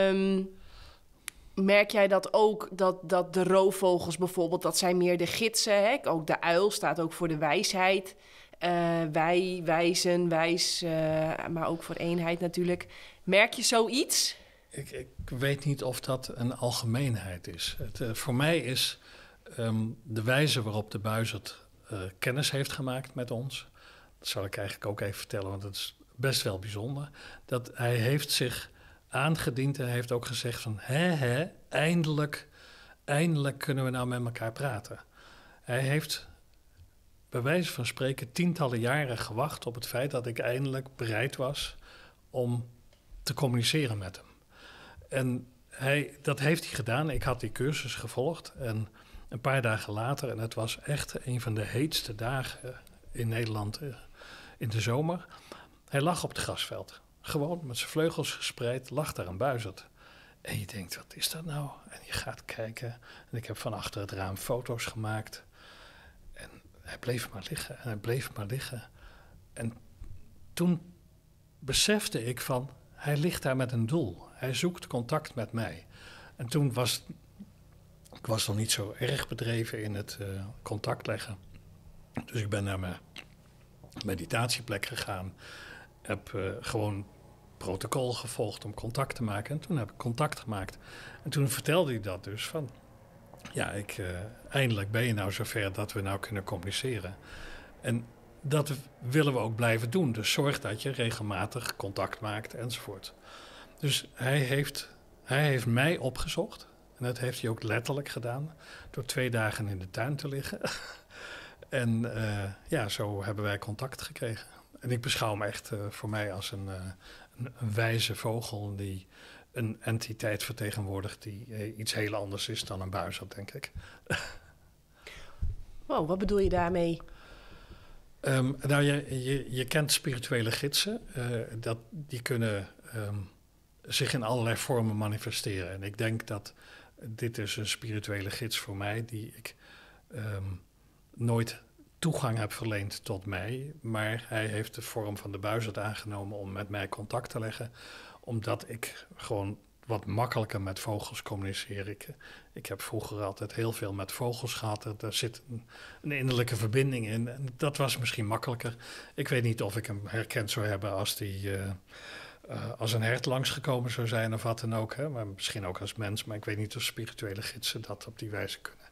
Speaker 1: Merk jij dat ook, dat de roofvogels bijvoorbeeld, dat zijn meer de gidsen, hè? Ook de uil staat ook voor de wijsheid. Wijzen, wijs, maar ook voor eenheid natuurlijk. Merk je zoiets?
Speaker 2: Ik weet niet of dat een algemeenheid is. Voor mij is de wijze waarop de Buizerd kennis heeft gemaakt met ons. Dat zal ik eigenlijk ook even vertellen, want dat is best wel bijzonder. Dat hij heeft zich aangediend en heeft ook gezegd van... eindelijk kunnen we nou met elkaar praten. Hij heeft bij wijze van spreken tientallen jaren gewacht op het feit dat ik eindelijk bereid was om te communiceren met hem. En dat heeft hij gedaan. Ik had die cursus gevolgd en een paar dagen later... en het was echt een van de heetste dagen in Nederland in de zomer. Hij lag op het grasveld. Gewoon met zijn vleugels gespreid lag daar een Buizerd. En je denkt, wat is dat nou? En je gaat kijken. En ik heb van achter het raam foto's gemaakt. En hij bleef maar liggen en hij bleef maar liggen. En toen besefte ik van, hij ligt daar met een doel. Hij zoekt contact met mij. En toen ik was nog niet zo erg bedreven in het contact leggen. Dus ik ben naar mijn meditatieplek gegaan. Heb gewoon protocol gevolgd om contact te maken. En toen heb ik contact gemaakt. En toen vertelde hij dat dus van... Ja, eindelijk ben je nou zover dat we nou kunnen communiceren. En dat willen we ook blijven doen. Dus zorg dat je regelmatig contact maakt enzovoort. Dus hij heeft mij opgezocht. En dat heeft hij ook letterlijk gedaan. Door 2 dagen in de tuin te liggen. En zo hebben wij contact gekregen. En ik beschouw hem echt voor mij als een wijze vogel... die een entiteit vertegenwoordigt die iets heel anders is dan een buizerd, denk ik.
Speaker 1: Wow, wat bedoel je daarmee?
Speaker 2: Je kent spirituele gidsen. Die kunnen zich in allerlei vormen manifesteren. En ik denk dat dit is een spirituele gids voor mij... die ik nooit toegang heb verleend tot mij. Maar hij heeft de vorm van de buizerd aangenomen om met mij contact te leggen... omdat ik gewoon wat makkelijker met vogels communiceer. Ik heb vroeger altijd heel veel met vogels gehad. Daar zit een innerlijke verbinding in. En dat was misschien makkelijker. Ik weet niet of ik hem herkend zou hebben als een hert langsgekomen zou zijn of wat dan ook. Hè? Maar misschien ook als mens. Maar ik weet niet of spirituele gidsen dat op die wijze kunnen.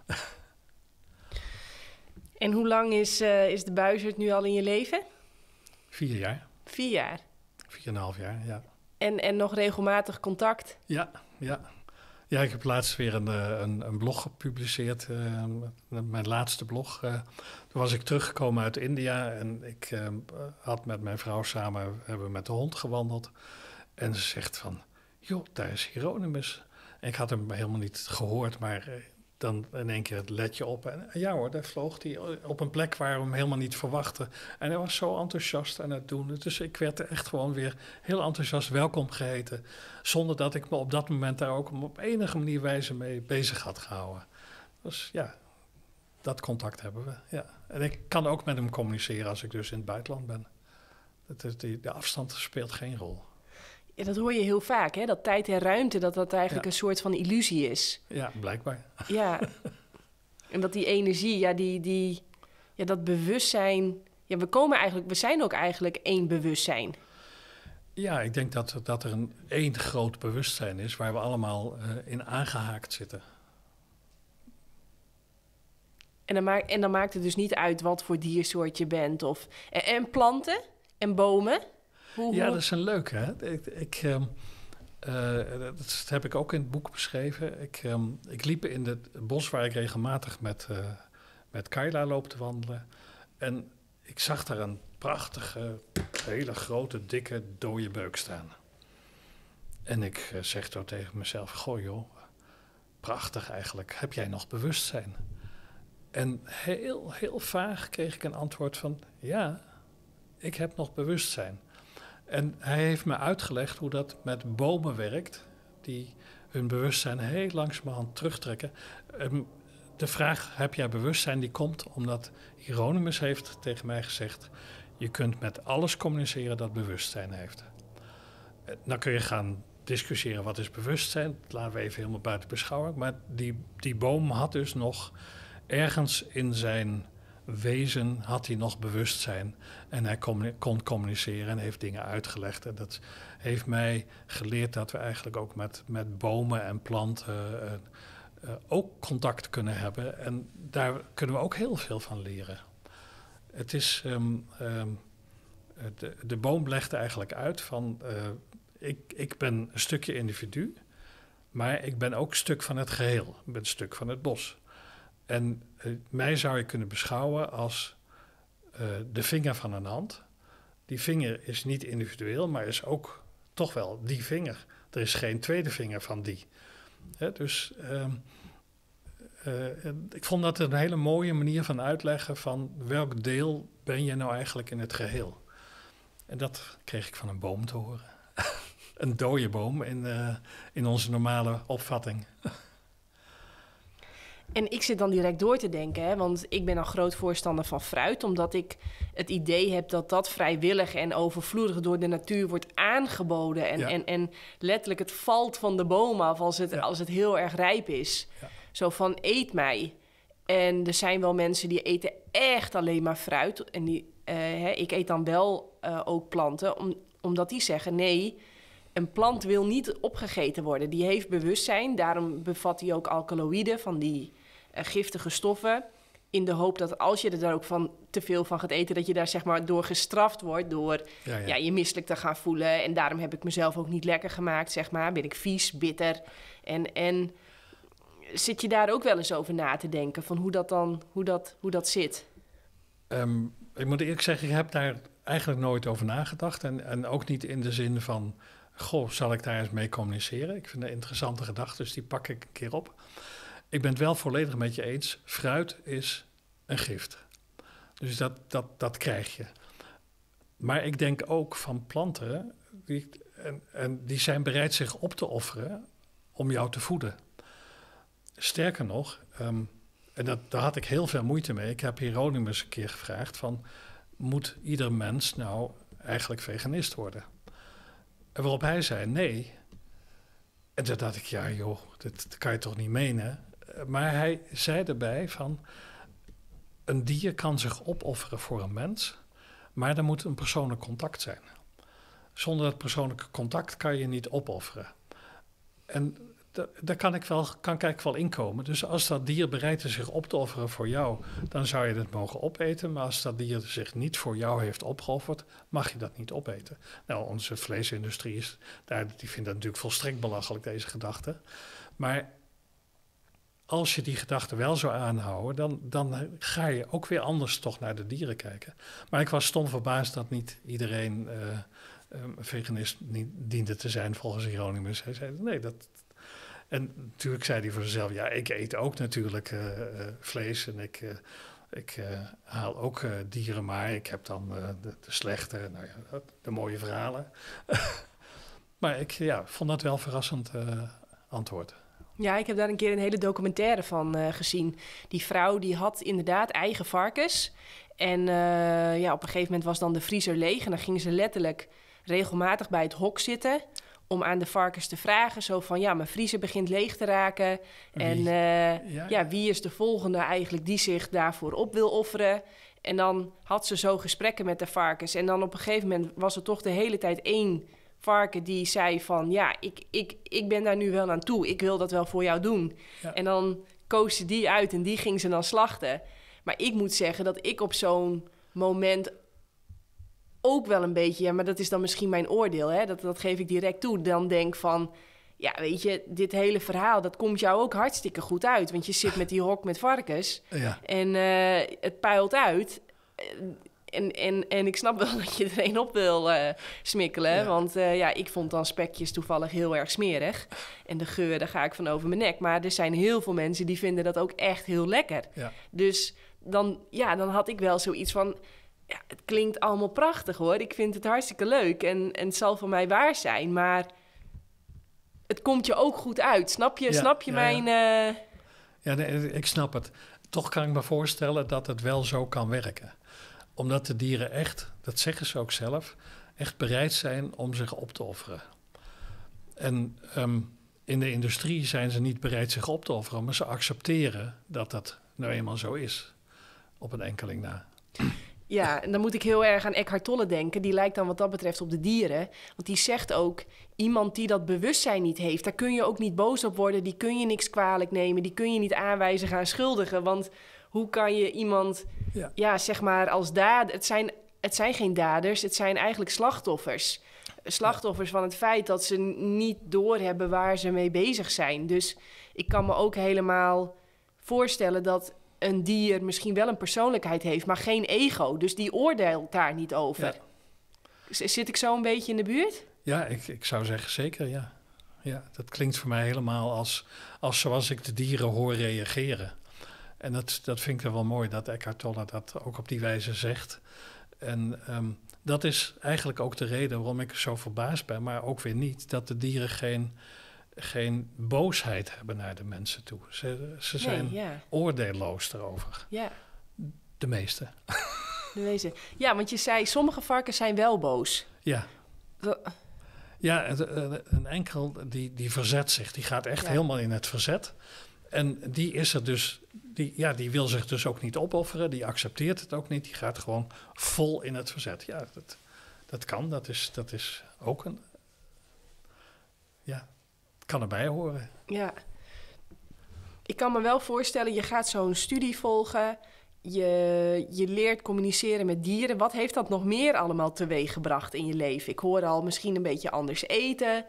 Speaker 1: En hoe lang is de buizerd nu al in je leven?
Speaker 2: 4 jaar.
Speaker 1: 4 jaar?
Speaker 2: 4,5 jaar, ja.
Speaker 1: En nog regelmatig contact?
Speaker 2: Ja. Ja, ik heb laatst weer een blog gepubliceerd. Mijn laatste blog. Toen was ik teruggekomen uit India. En ik had met mijn vrouw samen... hebben we met de hond gewandeld. En ze zegt van... joh, daar is Hieronymus. En ik had hem helemaal niet gehoord, maar... dan in één keer let je op. En ja hoor, daar vloog hij op een plek waar we hem helemaal niet verwachten. En hij was zo enthousiast aan het doen. Dus ik werd er echt gewoon weer heel enthousiast welkom geheten. Zonder dat ik me op dat moment daar ook op enige manier wijze mee bezig had gehouden. Dus ja, dat contact hebben we. Ja. En ik kan ook met hem communiceren als ik dus in het buitenland ben. De afstand speelt geen rol.
Speaker 1: Ja, dat hoor je heel vaak, hè? Dat tijd en ruimte, dat eigenlijk een soort van illusie is.
Speaker 2: Ja, blijkbaar.
Speaker 1: Ja, en dat die energie, dat bewustzijn... Ja, we zijn ook eigenlijk één bewustzijn.
Speaker 2: Ja, ik denk dat er één groot bewustzijn is... waar we allemaal in aangehaakt zitten.
Speaker 1: En dan maakt het dus niet uit wat voor diersoort je bent. En planten en bomen...
Speaker 2: Ja, dat is een leuke. Hè? Dat heb ik ook in het boek beschreven. Ik liep in het bos waar ik regelmatig met Kayla loop te wandelen. En ik zag daar een prachtige, hele grote, dikke, dode beuk staan. En ik zeg zo tegen mezelf, goh joh, prachtig eigenlijk. Heb jij nog bewustzijn? En heel, heel vaag kreeg ik een antwoord van, ja, ik heb nog bewustzijn. En hij heeft me uitgelegd hoe dat met bomen werkt, die hun bewustzijn heel langzamerhand terugtrekken. De vraag, heb jij bewustzijn, die komt omdat Hieronymus heeft tegen mij gezegd, je kunt met alles communiceren dat bewustzijn heeft. Dan kun je gaan discussiëren, wat is bewustzijn? Dat laten we even helemaal buiten beschouwing. Maar die boom had dus nog ergens in zijn wezen had hij nog bewustzijn en hij kon communiceren en heeft dingen uitgelegd. En dat heeft mij geleerd dat we eigenlijk ook met bomen en planten ook contact kunnen hebben. En daar kunnen we ook heel veel van leren. Het is, de boom legt eigenlijk uit van, ik ben een stukje individu, maar ik ben ook een stuk van het geheel. Ik ben een stuk van het bos. En mij zou je kunnen beschouwen als de vinger van een hand. Die vinger is niet individueel, maar is ook toch wel die vinger. Er is geen tweede vinger van die. Dus ik vond dat een hele mooie manier van uitleggen van welk deel ben je nou eigenlijk in het geheel. En dat kreeg ik van een boom te horen. Een dode boom in onze normale opvatting.
Speaker 1: En ik zit dan direct door te denken, hè, want ik ben een groot voorstander van fruit, omdat ik het idee heb dat vrijwillig en overvloedig door de natuur wordt aangeboden. En letterlijk het valt van de boom af als het heel erg rijp is. Ja. Zo van, eet mij. En er zijn wel mensen die eten echt alleen maar fruit. ik eet dan wel ook planten, omdat die zeggen nee, een plant wil niet opgegeten worden. Die heeft bewustzijn, daarom bevat die ook alkaloïden van die giftige stoffen. In de hoop dat als je er dan ook te veel van gaat eten, dat je daar zeg maar door gestraft wordt, door je misselijk te gaan voelen. En daarom heb ik mezelf ook niet lekker gemaakt, zeg maar. Ben ik vies, bitter. En zit je daar ook wel eens over na te denken, van hoe dat zit?
Speaker 2: Ik moet eerlijk zeggen, ik heb daar eigenlijk nooit over nagedacht. En ook niet in de zin van, goh, zal ik daar eens mee communiceren? Ik vind het een interessante gedachte, dus die pak ik een keer op. Ik ben het wel volledig met je eens. Fruit is een gift. Dus dat krijg je. Maar ik denk ook van planten, die zijn bereid zich op te offeren om jou te voeden. Sterker nog, daar had ik heel veel moeite mee. Ik heb Hieronymus een keer gevraagd van, moet ieder mens nou eigenlijk veganist worden? En waarop hij zei nee. En toen dacht ik, ja joh, dat kan je toch niet menen? Maar hij zei erbij van, een dier kan zich opofferen voor een mens, maar er moet een persoonlijk contact zijn. Zonder dat persoonlijke contact kan je niet opofferen. En daar kan ik eigenlijk wel inkomen. Dus als dat dier bereid is zich op te offeren voor jou, dan zou je het mogen opeten. Maar als dat dier zich niet voor jou heeft opgeofferd, mag je dat niet opeten. Nou, onze vleesindustrie die vindt dat natuurlijk volstrekt belachelijk, deze gedachte. Maar als je die gedachte wel zou aanhouden, dan ga je ook weer anders toch naar de dieren kijken. Maar ik was stom verbaasd dat niet iedereen veganist niet diende te zijn volgens Hieronymus. Hij zei, nee, En natuurlijk zei hij voor zichzelf, ja, ik eet ook natuurlijk vlees en ik haal ook dieren, maar ik heb dan de slechte, de mooie verhalen. Maar ik vond dat wel verrassend antwoord.
Speaker 1: Ja, ik heb daar een keer een hele documentaire van gezien. Die vrouw die had inderdaad eigen varkens. En op een gegeven moment was dan de vriezer leeg. En dan ging ze letterlijk regelmatig bij het hok zitten om aan de varkens te vragen. Zo van, ja, mijn vriezer begint leeg te raken. Wie? En wie is de volgende eigenlijk die zich daarvoor op wil offeren? En dan had ze zo gesprekken met de varkens. En dan op een gegeven moment was er toch de hele tijd één varken die zei van, ja, ik ben daar nu wel aan toe. Ik wil dat wel voor jou doen. Ja. En dan koos ze die uit en die ging ze dan slachten. Maar ik moet zeggen dat ik op zo'n moment ook wel een beetje, maar dat is dan misschien mijn oordeel, hè? Dat geef ik direct toe. Dan denk van, ja, weet je, dit hele verhaal, dat komt jou ook hartstikke goed uit. Want je zit met die hok met varkens en het puilt uit. En ik snap wel dat je er een op wil smikkelen. Ja. Want ik vond dan spekjes toevallig heel erg smerig. En de geur, daar ga ik van over mijn nek. Maar er zijn heel veel mensen die vinden dat ook echt heel lekker. Ja. Dus dan had ik wel zoiets van, ja, het klinkt allemaal prachtig hoor. Ik vind het hartstikke leuk en het zal voor mij waar zijn. Maar het komt je ook goed uit. Snap je mijn...
Speaker 2: Ja, nee, ik snap het. Toch kan ik me voorstellen dat het wel zo kan werken. Omdat de dieren echt, dat zeggen ze ook zelf, echt bereid zijn om zich op te offeren. En in de industrie zijn ze niet bereid zich op te offeren, maar ze accepteren dat dat nou eenmaal zo is. Op een enkeling na.
Speaker 1: Ja, en dan moet ik heel erg aan Eckhart Tolle denken. Die lijkt dan wat dat betreft op de dieren. Want die zegt ook, iemand die dat bewustzijn niet heeft, daar kun je ook niet boos op worden. Die kun je niks kwalijk nemen. Die kun je niet aanwijzen gaan schuldigen. Want hoe kan je iemand, zeg maar als dader... Het zijn geen daders, het zijn eigenlijk slachtoffers. Slachtoffers van het feit dat ze niet doorhebben waar ze mee bezig zijn. Dus ik kan me ook helemaal voorstellen dat een dier misschien wel een persoonlijkheid heeft, maar geen ego. Dus die oordeelt daar niet over. Ja. Zit ik zo een beetje in de buurt?
Speaker 2: Ja, ik zou zeggen zeker, ja. Ja, dat klinkt voor mij helemaal als zoals ik de dieren hoor reageren. En dat vind ik dan wel mooi, dat Eckhart Tolle dat ook op die wijze zegt. En dat is eigenlijk ook de reden waarom ik zo verbaasd ben, maar ook weer niet, dat de dieren geen boosheid hebben naar de mensen toe. Ze zijn oordeelloos erover. Ja. De meeste.
Speaker 1: De meeste. Ja, want je zei, sommige varkens zijn wel boos.
Speaker 2: Ja. Ja, een enkel die verzet zich. Die gaat echt helemaal in het verzet. En die is er dus die wil zich dus ook niet opofferen. Die accepteert het ook niet. Die gaat gewoon vol in het verzet. Ja, dat kan. Dat is ook een... Ja, het kan erbij horen.
Speaker 1: Ja. Ik kan me wel voorstellen, je gaat zo'n studie volgen. Je leert communiceren met dieren. Wat heeft dat nog meer allemaal teweeggebracht in je leven? Ik hoor al misschien een beetje anders eten.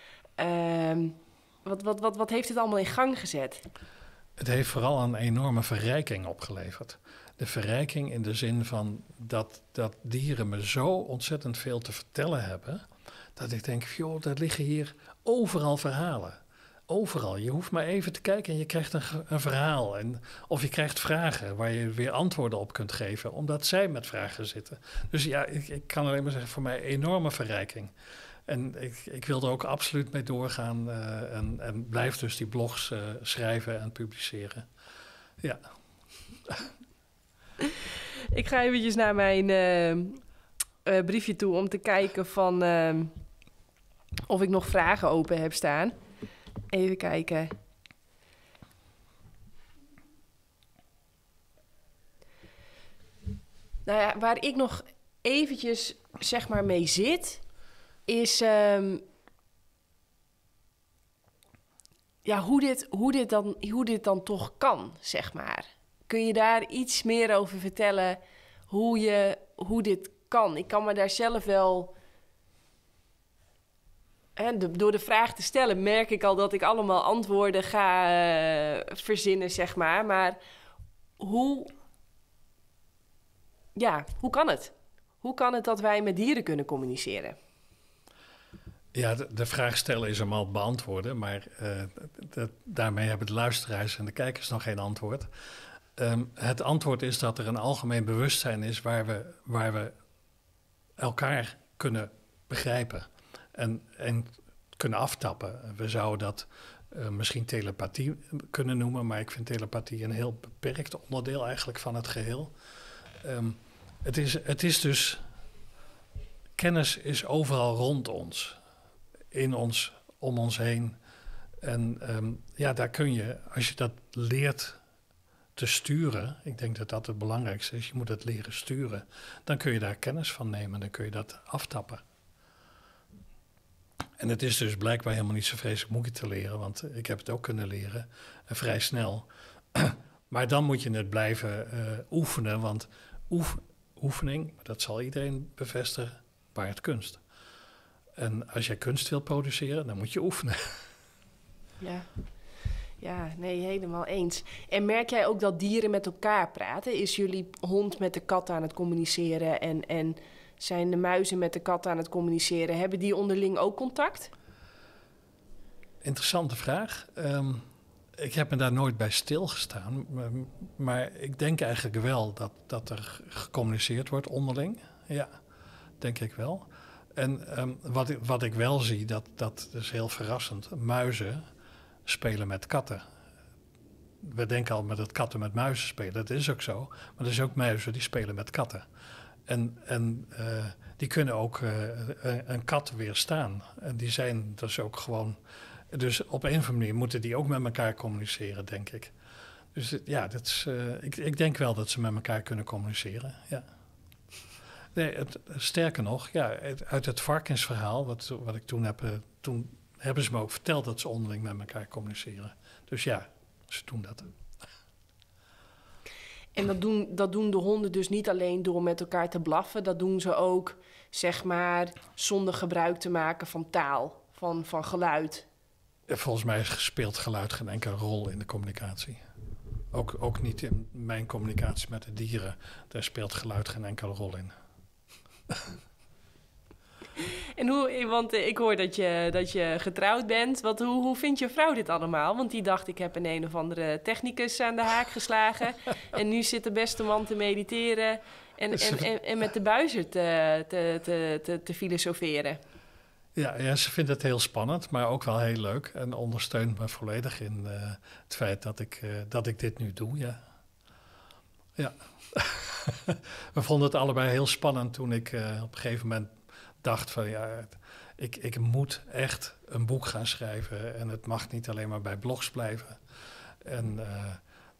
Speaker 1: Wat heeft het allemaal in gang gezet?
Speaker 2: Het heeft vooral een enorme verrijking opgeleverd. De verrijking in de zin van dat dieren me zo ontzettend veel te vertellen hebben, dat ik denk, joh, er liggen hier overal verhalen. Overal. Je hoeft maar even te kijken en je krijgt een verhaal. Of je krijgt vragen waar je weer antwoorden op kunt geven, omdat zij met vragen zitten. Dus ja, ik kan alleen maar zeggen, voor mij enorme verrijking. En ik wil er ook absoluut mee doorgaan en blijf dus die blogs schrijven en publiceren. Ja.
Speaker 1: Ik ga eventjes naar mijn briefje toe om te kijken van of ik nog vragen open heb staan. Even kijken. Nou ja, waar ik nog eventjes zeg maar mee zit, is hoe dit dan toch kan, zeg maar. Kun je daar iets meer over vertellen hoe dit kan? Ik kan me daar zelf wel... door de vraag te stellen merk ik al dat ik allemaal antwoorden ga verzinnen, zeg maar. Maar hoe kan het? Hoe kan het dat wij met dieren kunnen communiceren?
Speaker 2: Ja, de vraag stellen is hem al beantwoorden, maar daarmee hebben de luisteraars en de kijkers nog geen antwoord. Het antwoord is dat er een algemeen bewustzijn is waar we elkaar kunnen begrijpen en kunnen aftappen. We zouden dat misschien telepathie kunnen noemen, maar ik vind telepathie een heel beperkt onderdeel eigenlijk van het geheel. Het is dus... Kennis is overal rond ons, in ons, om ons heen. En daar kun je, als je dat leert te sturen, ik denk dat dat het belangrijkste is, je moet het leren sturen, dan kun je daar kennis van nemen, dan kun je dat aftappen. En het is dus blijkbaar helemaal niet zo vreselijk moeilijk te leren, want ik heb het ook kunnen leren, vrij snel. Maar dan moet je het blijven oefenen, want oefening, dat zal iedereen bevestigen, baart kunst. En als jij kunst wilt produceren, dan moet je oefenen.
Speaker 1: Ja, nee, helemaal eens. En merk jij ook dat dieren met elkaar praten? Is jullie hond met de kat aan het communiceren en zijn de muizen met de kat aan het communiceren? Hebben die onderling ook contact?
Speaker 2: Interessante vraag. Ik heb me daar nooit bij stilgestaan. Maar ik denk eigenlijk wel dat er gecommuniceerd wordt onderling. Ja, denk ik wel. En wat ik wel zie, dat is heel verrassend. Muizen spelen met katten. We denken al dat katten met muizen spelen. Dat is ook zo. Maar er zijn ook muizen die spelen met katten. En die kunnen ook een kat weerstaan. En die zijn dus ook gewoon... Dus op een of andere manier moeten die ook met elkaar communiceren, denk ik. Dus ja, dat is, ik denk wel dat ze met elkaar kunnen communiceren, ja. Nee, sterker nog, ja, uit het varkensverhaal, wat ik toen heb... toen hebben ze me ook verteld dat ze onderling met elkaar communiceren. Dus ja, ze doen dat.
Speaker 1: En dat doen de honden dus niet alleen door met elkaar te blaffen. Dat doen ze ook, zeg maar, zonder gebruik te maken van taal, van geluid.
Speaker 2: Volgens mij speelt geluid geen enkele rol in de communicatie. Ook niet in mijn communicatie met de dieren. Daar speelt geluid geen enkele rol in.
Speaker 1: En want ik hoor dat je getrouwd bent. Hoe vindt je vrouw dit allemaal? Want die dacht, ik heb een of andere technicus aan de haak geslagen. En nu zit de beste man te mediteren en met de buizer te filosoferen.
Speaker 2: Ja, ze vindt het heel spannend, maar ook wel heel leuk. En ondersteunt me volledig in het feit dat ik dit nu doe, ja. Ja. We vonden het allebei heel spannend toen ik op een gegeven moment dacht van... ja, ik moet echt een boek gaan schrijven en het mag niet alleen maar bij blogs blijven. En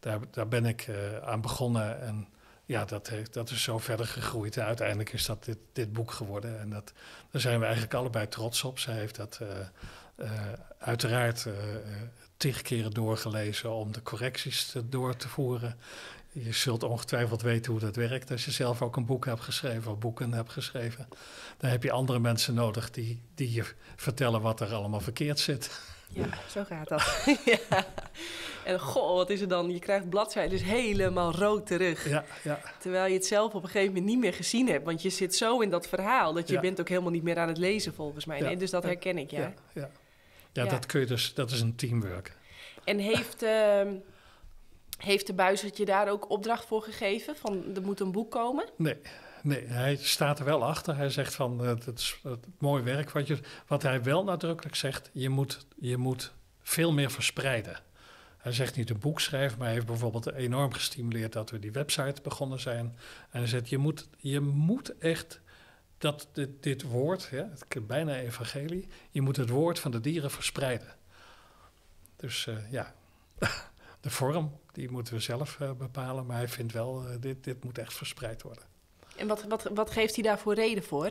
Speaker 2: Daar ben ik aan begonnen en ja, dat is zo verder gegroeid. En uiteindelijk is dat dit boek geworden en daar zijn we eigenlijk allebei trots op. Zij heeft dat uiteraard 10 keren doorgelezen om de correcties door te voeren. Je zult ongetwijfeld weten hoe dat werkt. Als je zelf ook een boek hebt geschreven of boeken hebt geschreven, dan heb je andere mensen nodig die je vertellen wat er allemaal verkeerd zit.
Speaker 1: Ja, zo gaat dat. Ja. En wat is er dan? Je krijgt bladzijden dus helemaal rood terug.
Speaker 2: Ja.
Speaker 1: Terwijl je het zelf op een gegeven moment niet meer gezien hebt. Want je zit zo in dat verhaal dat je bent ook helemaal niet meer aan het lezen volgens mij. Nee, dus dat herken ik, ja.
Speaker 2: Ja, dat kun je dus, dat is een teamwork.
Speaker 1: En heeft de Buizerd je daar ook opdracht voor gegeven? Van, er moet een boek komen?
Speaker 2: Nee, hij staat er wel achter. Hij zegt van, het is mooi werk. Wat hij wel nadrukkelijk zegt, je moet veel meer verspreiden. Hij zegt niet een boek schrijven, maar hij heeft bijvoorbeeld enorm gestimuleerd dat we die website begonnen zijn. En hij zegt, je moet echt dit woord, het bijna evangelie, je moet het woord van de dieren verspreiden. Dus de vorm, die moeten we zelf bepalen, maar hij vindt wel, dit moet echt verspreid worden.
Speaker 1: En wat geeft hij daarvoor reden voor?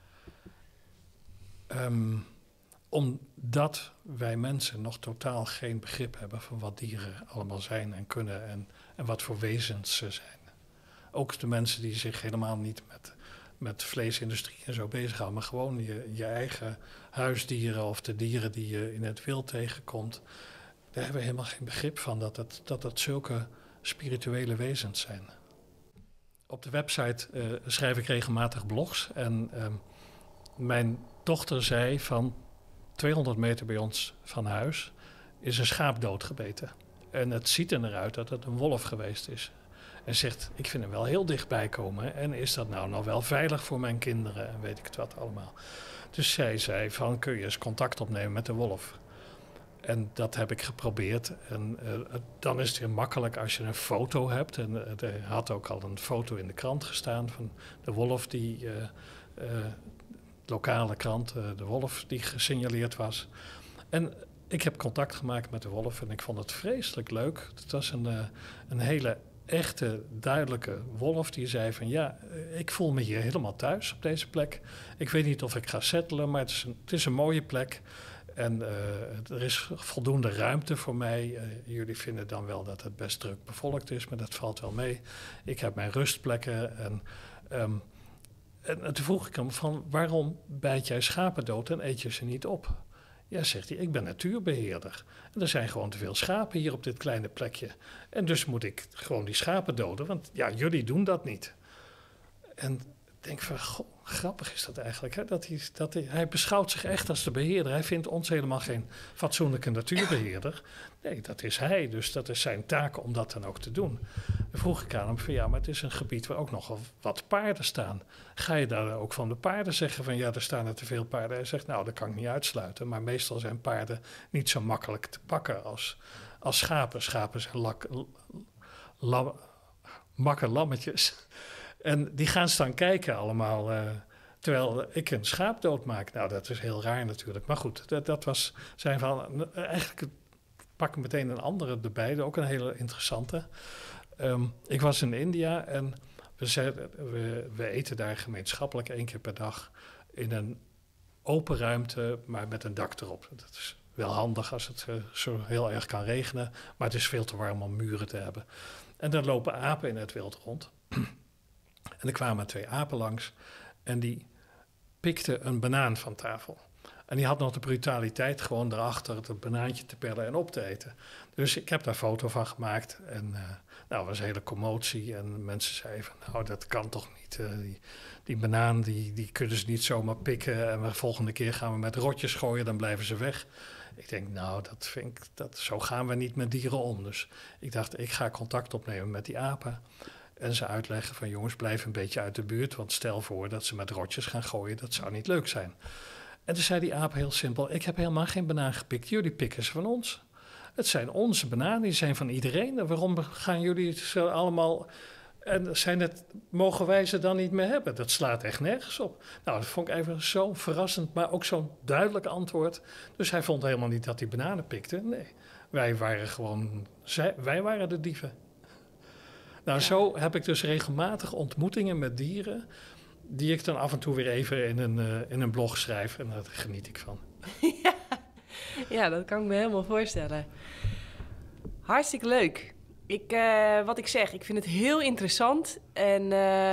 Speaker 2: Omdat wij mensen nog totaal geen begrip hebben van wat dieren allemaal zijn en kunnen en wat voor wezens ze zijn. Ook de mensen die zich helemaal niet met vleesindustrie en zo bezighouden, maar gewoon je eigen huisdieren of de dieren die je in het wild tegenkomt, daar hebben we helemaal geen begrip van dat het zulke spirituele wezens zijn. Op de website schrijf ik regelmatig blogs en mijn dochter zei van 200 meter bij ons van huis is een schaap doodgebeten. En het ziet er naar uit dat het een wolf geweest is. En zegt, ik vind hem wel heel dichtbij komen. En is dat nou nog wel veilig voor mijn kinderen? En weet ik het wat allemaal. Dus zij zei van, kun je eens contact opnemen met de wolf? En dat heb ik geprobeerd. En dan is het weer makkelijk als je een foto hebt. En er had ook al een foto in de krant gestaan van de wolf die... lokale krant, de wolf die gesignaleerd was. En ik heb contact gemaakt met de wolf en ik vond het vreselijk leuk. Het was een hele echte, duidelijke wolf die zei van ja, ik voel me hier helemaal thuis op deze plek. Ik weet niet of ik ga settelen, maar het is een mooie plek. En er is voldoende ruimte voor mij. Jullie vinden dan wel dat het best druk bevolkt is, maar dat valt wel mee. Ik heb mijn rustplekken en toen vroeg ik hem van, waarom bijt jij schapen dood en eet je ze niet op? Ja, zegt hij, ik ben natuurbeheerder. En er zijn gewoon te veel schapen hier op dit kleine plekje. En dus moet ik gewoon die schapen doden, want ja, jullie doen dat niet. En ik denk van, goh, grappig is dat eigenlijk. Hè? Hij beschouwt zich echt als de beheerder. Hij vindt ons helemaal geen fatsoenlijke natuurbeheerder. Nee, dat is hij. Dus dat is zijn taak om dat dan ook te doen. Dan vroeg ik aan hem van ja, maar het is een gebied waar ook nogal wat paarden staan. Ga je daar ook van de paarden zeggen van ja, er staan er te veel paarden? Hij zegt nou, dat kan ik niet uitsluiten. Maar meestal zijn paarden niet zo makkelijk te pakken als schapen. Schapen zijn makke lammetjes. En die gaan staan kijken allemaal, terwijl ik een schaap doodmaak. Nou, dat is heel raar natuurlijk. Maar goed, dat was zijn van. Eigenlijk pak ik meteen een erbij, ook een hele interessante. Ik was in India en we eten daar gemeenschappelijk 1 keer per dag in een open ruimte, maar met een dak erop. Dat is wel handig als het zo heel erg kan regenen, maar het is veel te warm om muren te hebben. En daar lopen apen in het wild rond. En er kwamen 2 apen langs en die pikten een banaan van tafel. En die had nog de brutaliteit gewoon erachter het banaantje te pellen en op te eten. Dus ik heb daar foto van gemaakt en er was een hele commotie. En mensen zeiden van nou, dat kan toch niet. Die banaan die kunnen ze niet zomaar pikken en de volgende keer gaan we met rotjes gooien, dan blijven ze weg. Ik denk nou, zo gaan we niet met dieren om. Dus ik dacht, ik ga contact opnemen met die apen. En ze uitleggen van jongens, blijf een beetje uit de buurt. Want stel voor dat ze met rotjes gaan gooien, dat zou niet leuk zijn. En toen zei die aap heel simpel, ik heb helemaal geen banaan gepikt. Jullie pikken ze van ons. Het zijn onze bananen, die zijn van iedereen. En waarom gaan jullie ze allemaal... En mogen wij ze dan niet meer hebben? Dat slaat echt nergens op. Nou, dat vond ik even zo verrassend, maar ook zo'n duidelijk antwoord. Dus hij vond helemaal niet dat hij bananen pikte. Nee, wij waren de dieven. Nou, zo heb ik dus regelmatig ontmoetingen met dieren die ik dan af en toe weer even in een blog schrijf. En daar geniet ik van.
Speaker 1: Ja, dat kan ik me helemaal voorstellen. Hartstikke leuk. Wat ik zeg, ik vind het heel interessant. En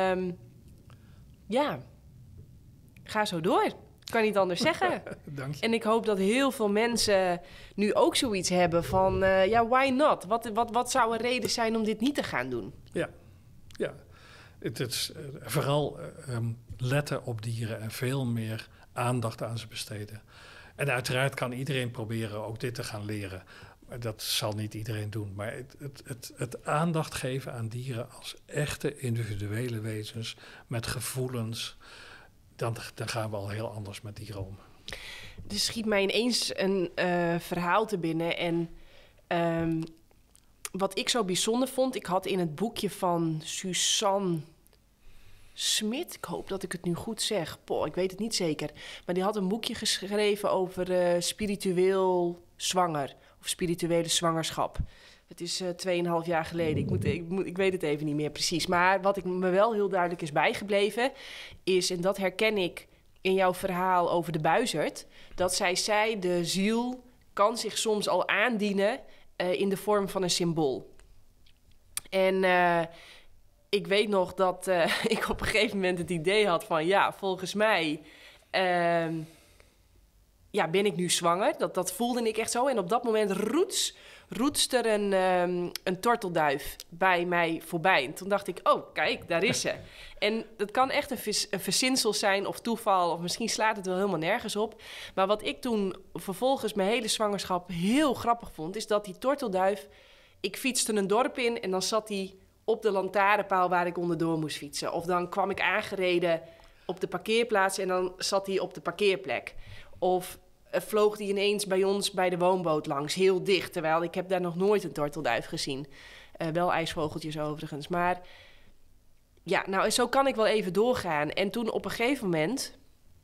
Speaker 1: ga zo door. Ik kan niet anders zeggen.
Speaker 2: Dank je.
Speaker 1: En ik hoop dat heel veel mensen nu ook zoiets hebben van... why not? Wat zou een reden zijn om dit niet te gaan doen?
Speaker 2: Ja. Het is vooral letten op dieren en veel meer aandacht aan ze besteden. En uiteraard kan iedereen proberen ook dit te gaan leren. Dat zal niet iedereen doen. Maar het aandacht geven aan dieren als echte individuele wezens met gevoelens, dan gaan we al heel anders met dieren om.
Speaker 1: Er schiet mij ineens een verhaal te binnen. En wat ik zo bijzonder vond, ik had in het boekje van Suzanne Smit, ik hoop dat ik het nu goed zeg, ik weet het niet zeker, maar die had een boekje geschreven over spiritueel zwanger of spirituele zwangerschap. Het is 2,5 jaar geleden. Ik weet het even niet meer precies. Maar wat me wel heel duidelijk is bijgebleven is, en dat herken ik in jouw verhaal over de buizerd, dat zij zei, de ziel kan zich soms al aandienen in de vorm van een symbool. En ik weet nog dat ik op een gegeven moment het idee had van, volgens mij ben ik nu zwanger. Dat voelde ik echt zo. En op dat moment roetst er een tortelduif bij mij voorbij. En toen dacht ik, oh, kijk, daar is ze. En dat kan echt een verzinsel zijn of toeval, of misschien slaat het wel helemaal nergens op. Maar wat ik toen vervolgens mijn hele zwangerschap heel grappig vond, is dat die tortelduif, ik fietste een dorp in en dan zat hij op de lantaarnpaal waar ik onderdoor moest fietsen. Of dan kwam ik aangereden op de parkeerplaats en dan zat hij op de parkeerplek. Of vloog die ineens bij ons bij de woonboot langs, heel dicht. Terwijl ik heb daar nog nooit een tortelduif gezien. Wel ijsvogeltjes overigens. Maar ja, nou, zo kan ik wel even doorgaan. En toen op een gegeven moment,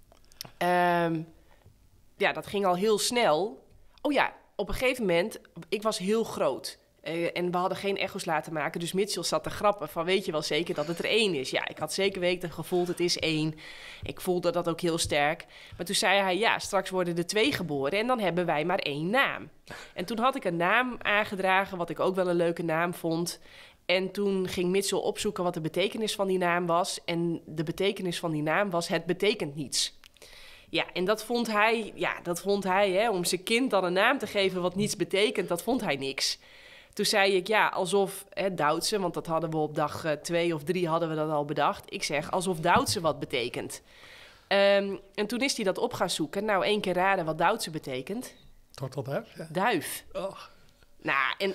Speaker 1: dat ging al heel snel. Oh ja, op een gegeven moment, ik was heel groot. En we hadden geen echo's laten maken. Dus Mitchell zat te grappen van, weet je wel zeker dat het er 1 is? Ja, ik had zeker weten gevoeld, het is 1. Ik voelde dat ook heel sterk. Maar toen zei hij, straks worden er 2 geboren en dan hebben wij maar 1 naam. En toen had ik een naam aangedragen, wat ik ook wel een leuke naam vond. En toen ging Mitchell opzoeken wat de betekenis van die naam was. En de betekenis van die naam was, het betekent niets. Ja, en dat vond hij, om zijn kind dan een naam te geven wat niets betekent, dat vond hij niks. Toen zei ik, alsof Duitse, want dat hadden we op dag 2 of 3 hadden we dat al bedacht. Ik zeg, alsof Duitse wat betekent. En toen is hij dat op gaan zoeken. Nou, 1 keer raden wat Duitse betekent.
Speaker 2: Tortelduif? Ja.
Speaker 1: Duif.
Speaker 2: Oh.
Speaker 1: Nou,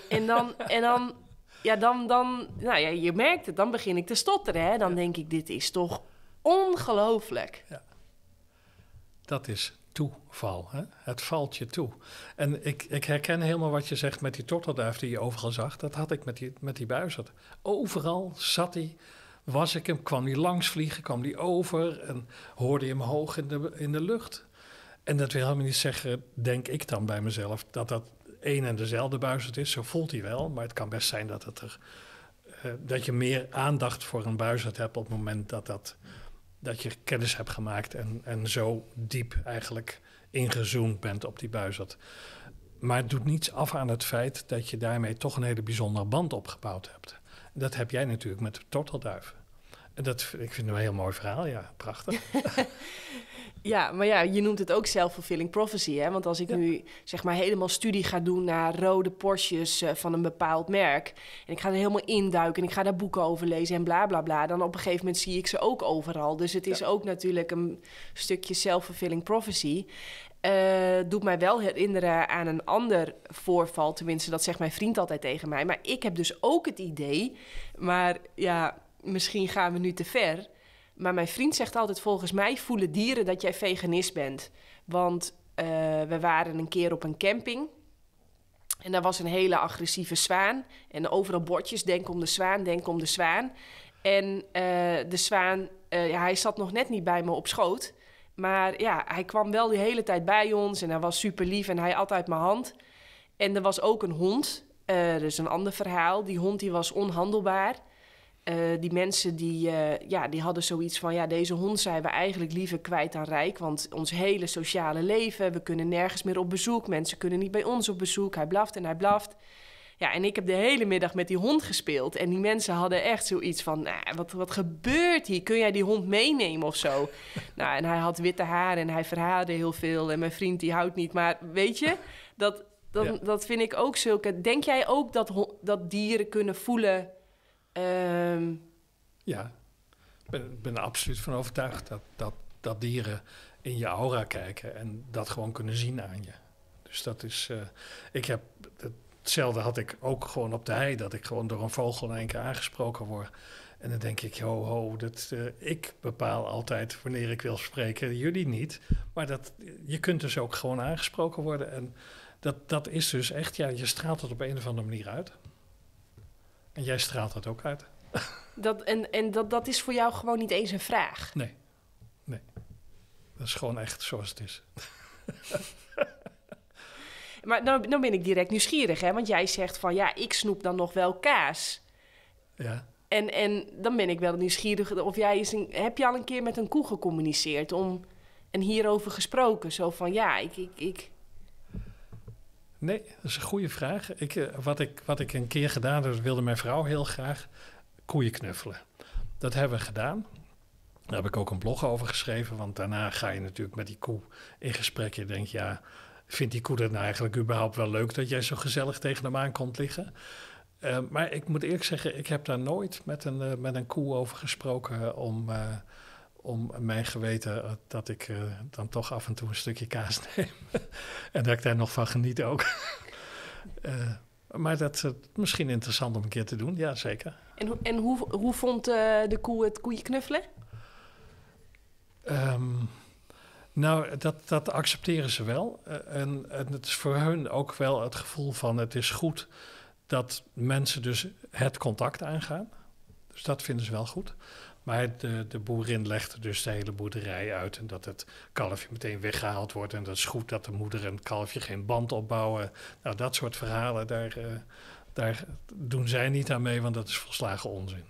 Speaker 1: je merkt het, dan begin ik te stotteren. Hè? Dan denk ik, dit is toch ongelooflijk. Ja.
Speaker 2: Dat is toeval. Hè? Het valt je toe. En ik herken helemaal wat je zegt met die tortelduif die je overal zag. Dat had ik met die buizerd. Overal zat hij, was ik hem, kwam hij langs vliegen, kwam hij over en hoorde je hem hoog in de lucht. En dat wil helemaal niet zeggen, denk ik dan bij mezelf, dat één en dezelfde buizerd is. Zo voelt hij wel, maar het kan best zijn dat je meer aandacht voor een buizerd hebt op het moment dat je kennis hebt gemaakt en zo diep eigenlijk ingezoomd bent op die buizerd. Maar het doet niets af aan het feit dat je daarmee toch een hele bijzondere band opgebouwd hebt. Dat heb jij natuurlijk met de tortelduiven. En ik vind het een heel mooi verhaal, ja, prachtig.
Speaker 1: Ja, maar je noemt het ook self-fulfilling prophecy, hè? Want als ik nu zeg maar helemaal studie ga doen naar rode Porsches van een bepaald merk en ik ga er helemaal induiken en ik ga daar boeken over lezen en bla bla bla, dan op een gegeven moment zie ik ze ook overal. Dus het is ook natuurlijk een stukje self-fulfilling prophecy. Doet mij wel herinneren aan een ander voorval, tenminste dat zegt mijn vriend altijd tegen mij. Maar ik heb dus ook het idee, maar misschien gaan we nu te ver. Maar mijn vriend zegt altijd, volgens mij voelen dieren dat jij veganist bent. Want we waren een keer op een camping. En daar was een hele agressieve zwaan. En overal bordjes, denk om de zwaan, denk om de zwaan. En de zwaan, hij zat nog net niet bij me op schoot. Maar hij kwam wel de hele tijd bij ons. En hij was super lief en hij at uit mijn hand. En er was ook een hond. Dus een ander verhaal. Die hond die was onhandelbaar. Die mensen die hadden zoiets van... ja, deze hond zijn we eigenlijk liever kwijt dan rijk... want ons hele sociale leven, we kunnen nergens meer op bezoek... mensen kunnen niet bij ons op bezoek, hij blaft en hij blaft. Ja, en ik heb de hele middag met die hond gespeeld... en die mensen hadden echt zoiets van... nou, wat gebeurt hier? Kun jij die hond meenemen of zo? Nou, en hij had witte haar en hij verhaarde heel veel... en mijn vriend die houdt niet, maar weet je... dat vind ik ook zulke... Denk jij ook dat dieren kunnen voelen...
Speaker 2: Ja, ik ben er absoluut van overtuigd dat dieren in je aura kijken en dat gewoon kunnen zien aan je. Dus dat is, hetzelfde had ik ook gewoon op de hei, dat ik gewoon door een vogel in één keer aangesproken word. En dan denk ik, ik bepaal altijd wanneer ik wil spreken, jullie niet. Maar je kunt dus ook gewoon aangesproken worden en dat is dus echt, ja, je straalt het op een of andere manier uit. En jij straalt dat ook uit.
Speaker 1: Dat is voor jou gewoon niet eens een vraag?
Speaker 2: Nee. Dat is gewoon echt zoals het is.
Speaker 1: Maar nou ben ik direct nieuwsgierig, hè? Want jij zegt van, ja, ik snoep dan nog wel kaas.
Speaker 2: Ja.
Speaker 1: En dan ben ik wel nieuwsgierig of heb je al een keer met een koe gecommuniceerd en hierover gesproken? Zo van, ja, ik...
Speaker 2: Nee, dat is een goede vraag. Wat ik een keer gedaan heb, wilde mijn vrouw heel graag koeien knuffelen. Dat hebben we gedaan. Daar heb ik ook een blog over geschreven, want daarna ga je natuurlijk met die koe in gesprek. Je denkt, ja, vindt die koe dat nou eigenlijk überhaupt wel leuk dat jij zo gezellig tegen hem aan komt liggen? Maar ik moet eerlijk zeggen, ik heb daar nooit met een koe over gesproken om mijn geweten dat ik dan toch af en toe een stukje kaas neem. En dat ik daar nog van geniet ook. Maar dat is misschien interessant om een keer te doen, ja zeker.
Speaker 1: En hoe vond de koe het koeien knuffelen?
Speaker 2: Nou, dat accepteren ze wel. En het is voor hun ook wel het gevoel van het is goed dat mensen dus het contact aangaan. Dus dat vinden ze wel goed. Maar de boerin legde dus de hele boerderij uit en dat het kalfje meteen weggehaald wordt. En dat is goed dat de moeder en het kalfje geen band opbouwen. Nou, dat soort verhalen, daar doen zij niet aan mee, want dat is volslagen onzin.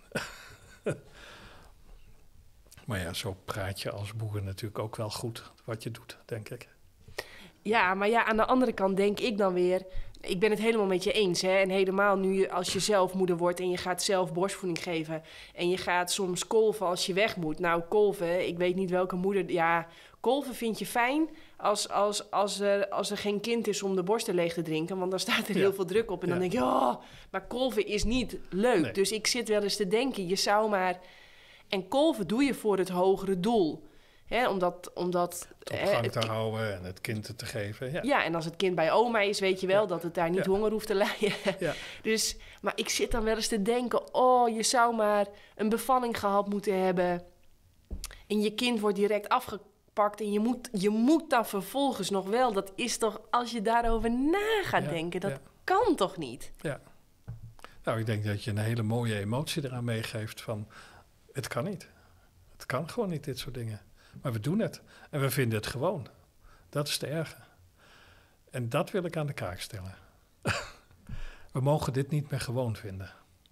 Speaker 2: Maar ja, zo praat je als boer natuurlijk ook wel goed wat je doet, denk ik.
Speaker 1: Ja, maar ja, aan de andere kant denk ik dan weer... Ik ben het helemaal met je eens, hè. En helemaal nu als je zelf moeder wordt en je gaat zelf borstvoeding geven... en je gaat soms kolven als je weg moet. Nou, kolven, ik weet niet welke moeder... Ja, kolven vind je fijn als er geen kind is om de borsten leeg te drinken... want dan staat er heel veel druk op en dan denk je... oh, maar kolven is niet leuk. Nee. Dus ik zit wel eens te denken, je zou maar... En kolven doe je voor het hogere doel... Hè, omdat
Speaker 2: op gang te houden en het kind te geven.
Speaker 1: Ja, en als het kind bij oma is, weet je wel dat het daar niet honger hoeft te lijden. Ja. Dus, maar ik zit dan wel eens te denken... oh, je zou maar een bevalling gehad moeten hebben... en je kind wordt direct afgepakt... en je moet dan vervolgens nog wel... dat is toch, als je daarover na gaat denken... dat kan toch niet?
Speaker 2: Ja. Nou, ik denk dat je een hele mooie emotie eraan meegeeft van... het kan niet. Het kan gewoon niet, dit soort dingen. Maar we doen het. En we vinden het gewoon. Dat is te erge. En dat wil ik aan de kaak stellen. We mogen dit niet meer gewoon vinden.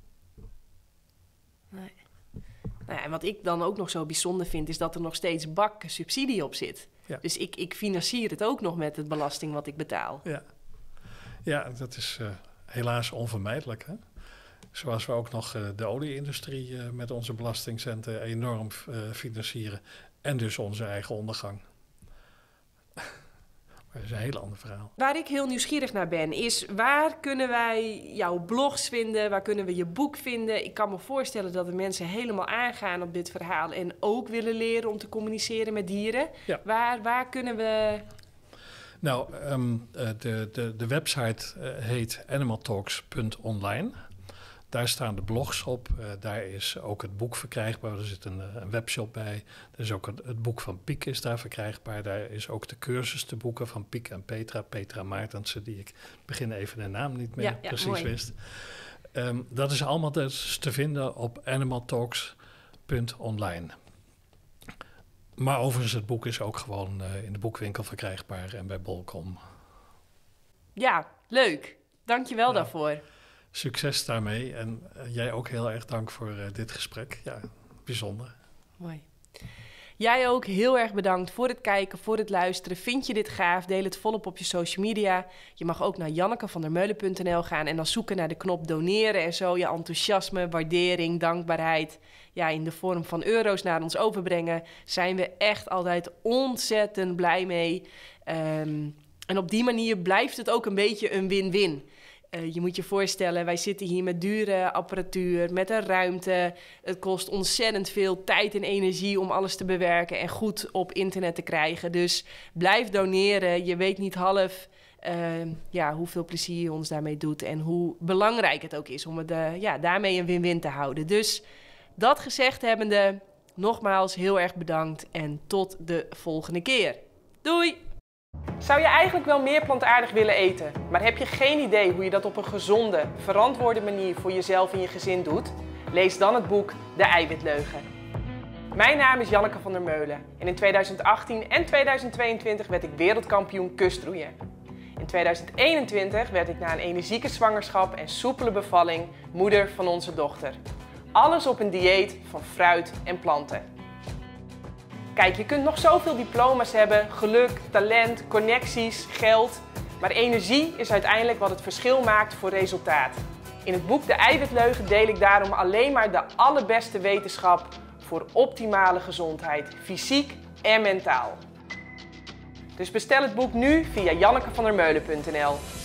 Speaker 1: Nee. Nou ja, en wat ik dan ook nog zo bijzonder vind... is dat er nog steeds bakken subsidie op zit. Ja. Dus ik financier het ook nog met het belasting wat ik betaal.
Speaker 2: Ja, dat is helaas onvermijdelijk, hè? Zoals we ook nog de olie-industrie met onze belastingcenten enorm financieren. En dus onze eigen ondergang. Maar dat is een heel ander verhaal.
Speaker 1: Waar ik heel nieuwsgierig naar ben, is waar kunnen wij jouw blogs vinden? Waar kunnen we je boek vinden? Ik kan me voorstellen dat de mensen helemaal aangaan op dit verhaal... en ook willen leren om te communiceren met dieren. Ja. Waar kunnen we...
Speaker 2: Nou, de website heet animaltalks.online. Daar staan de blogs op. Daar is ook het boek verkrijgbaar. Er zit een webshop bij. Er is ook het boek van Piek is daar verkrijgbaar. Daar is ook de cursus te boeken van Piek en Petra Maartensen... die ik begin even de naam niet meer precies wist. Dat is allemaal dus te vinden op animaltalks.online. Maar overigens, het boek is ook gewoon in de boekwinkel verkrijgbaar en bij Bol.com.
Speaker 1: Ja, leuk. Dank je wel daarvoor.
Speaker 2: succes daarmee. En jij ook heel erg dank voor dit gesprek. Ja, bijzonder.
Speaker 1: Mooi. Jij ook heel erg bedankt voor het kijken, voor het luisteren. Vind je dit gaaf? Deel het volop op je social media. Je mag ook naar jannekevandermeulen.nl gaan en dan zoeken naar de knop doneren en zo je enthousiasme, waardering, dankbaarheid in de vorm van euro's naar ons overbrengen. Zijn we echt altijd ontzettend blij mee. En op die manier blijft het ook een beetje een win-win. Je moet je voorstellen, wij zitten hier met dure apparatuur, met een ruimte. Het kost ontzettend veel tijd en energie om alles te bewerken en goed op internet te krijgen. Dus blijf doneren. Je weet niet half hoeveel plezier je ons daarmee doet en hoe belangrijk het ook is om het daarmee een win-win te houden. Dus dat gezegd hebbende, nogmaals heel erg bedankt en tot de volgende keer. Doei! Zou je eigenlijk wel meer plantaardig willen eten, maar heb je geen idee hoe je dat op een gezonde, verantwoorde manier voor jezelf en je gezin doet? Lees dan het boek De Eiwitleugen. Mijn naam is Janneke van der Meulen en in 2018 en 2022 werd ik wereldkampioen kustroeien. In 2021 werd ik na een energieke zwangerschap en soepele bevalling moeder van onze dochter. Alles op een dieet van fruit en planten. Kijk, je kunt nog zoveel diploma's hebben, geluk, talent, connecties, geld. Maar energie is uiteindelijk wat het verschil maakt voor resultaat. In het boek De Eiwitleugen deel ik daarom alleen maar de allerbeste wetenschap voor optimale gezondheid, fysiek en mentaal. Dus bestel het boek nu via jannekevandermeulen.nl.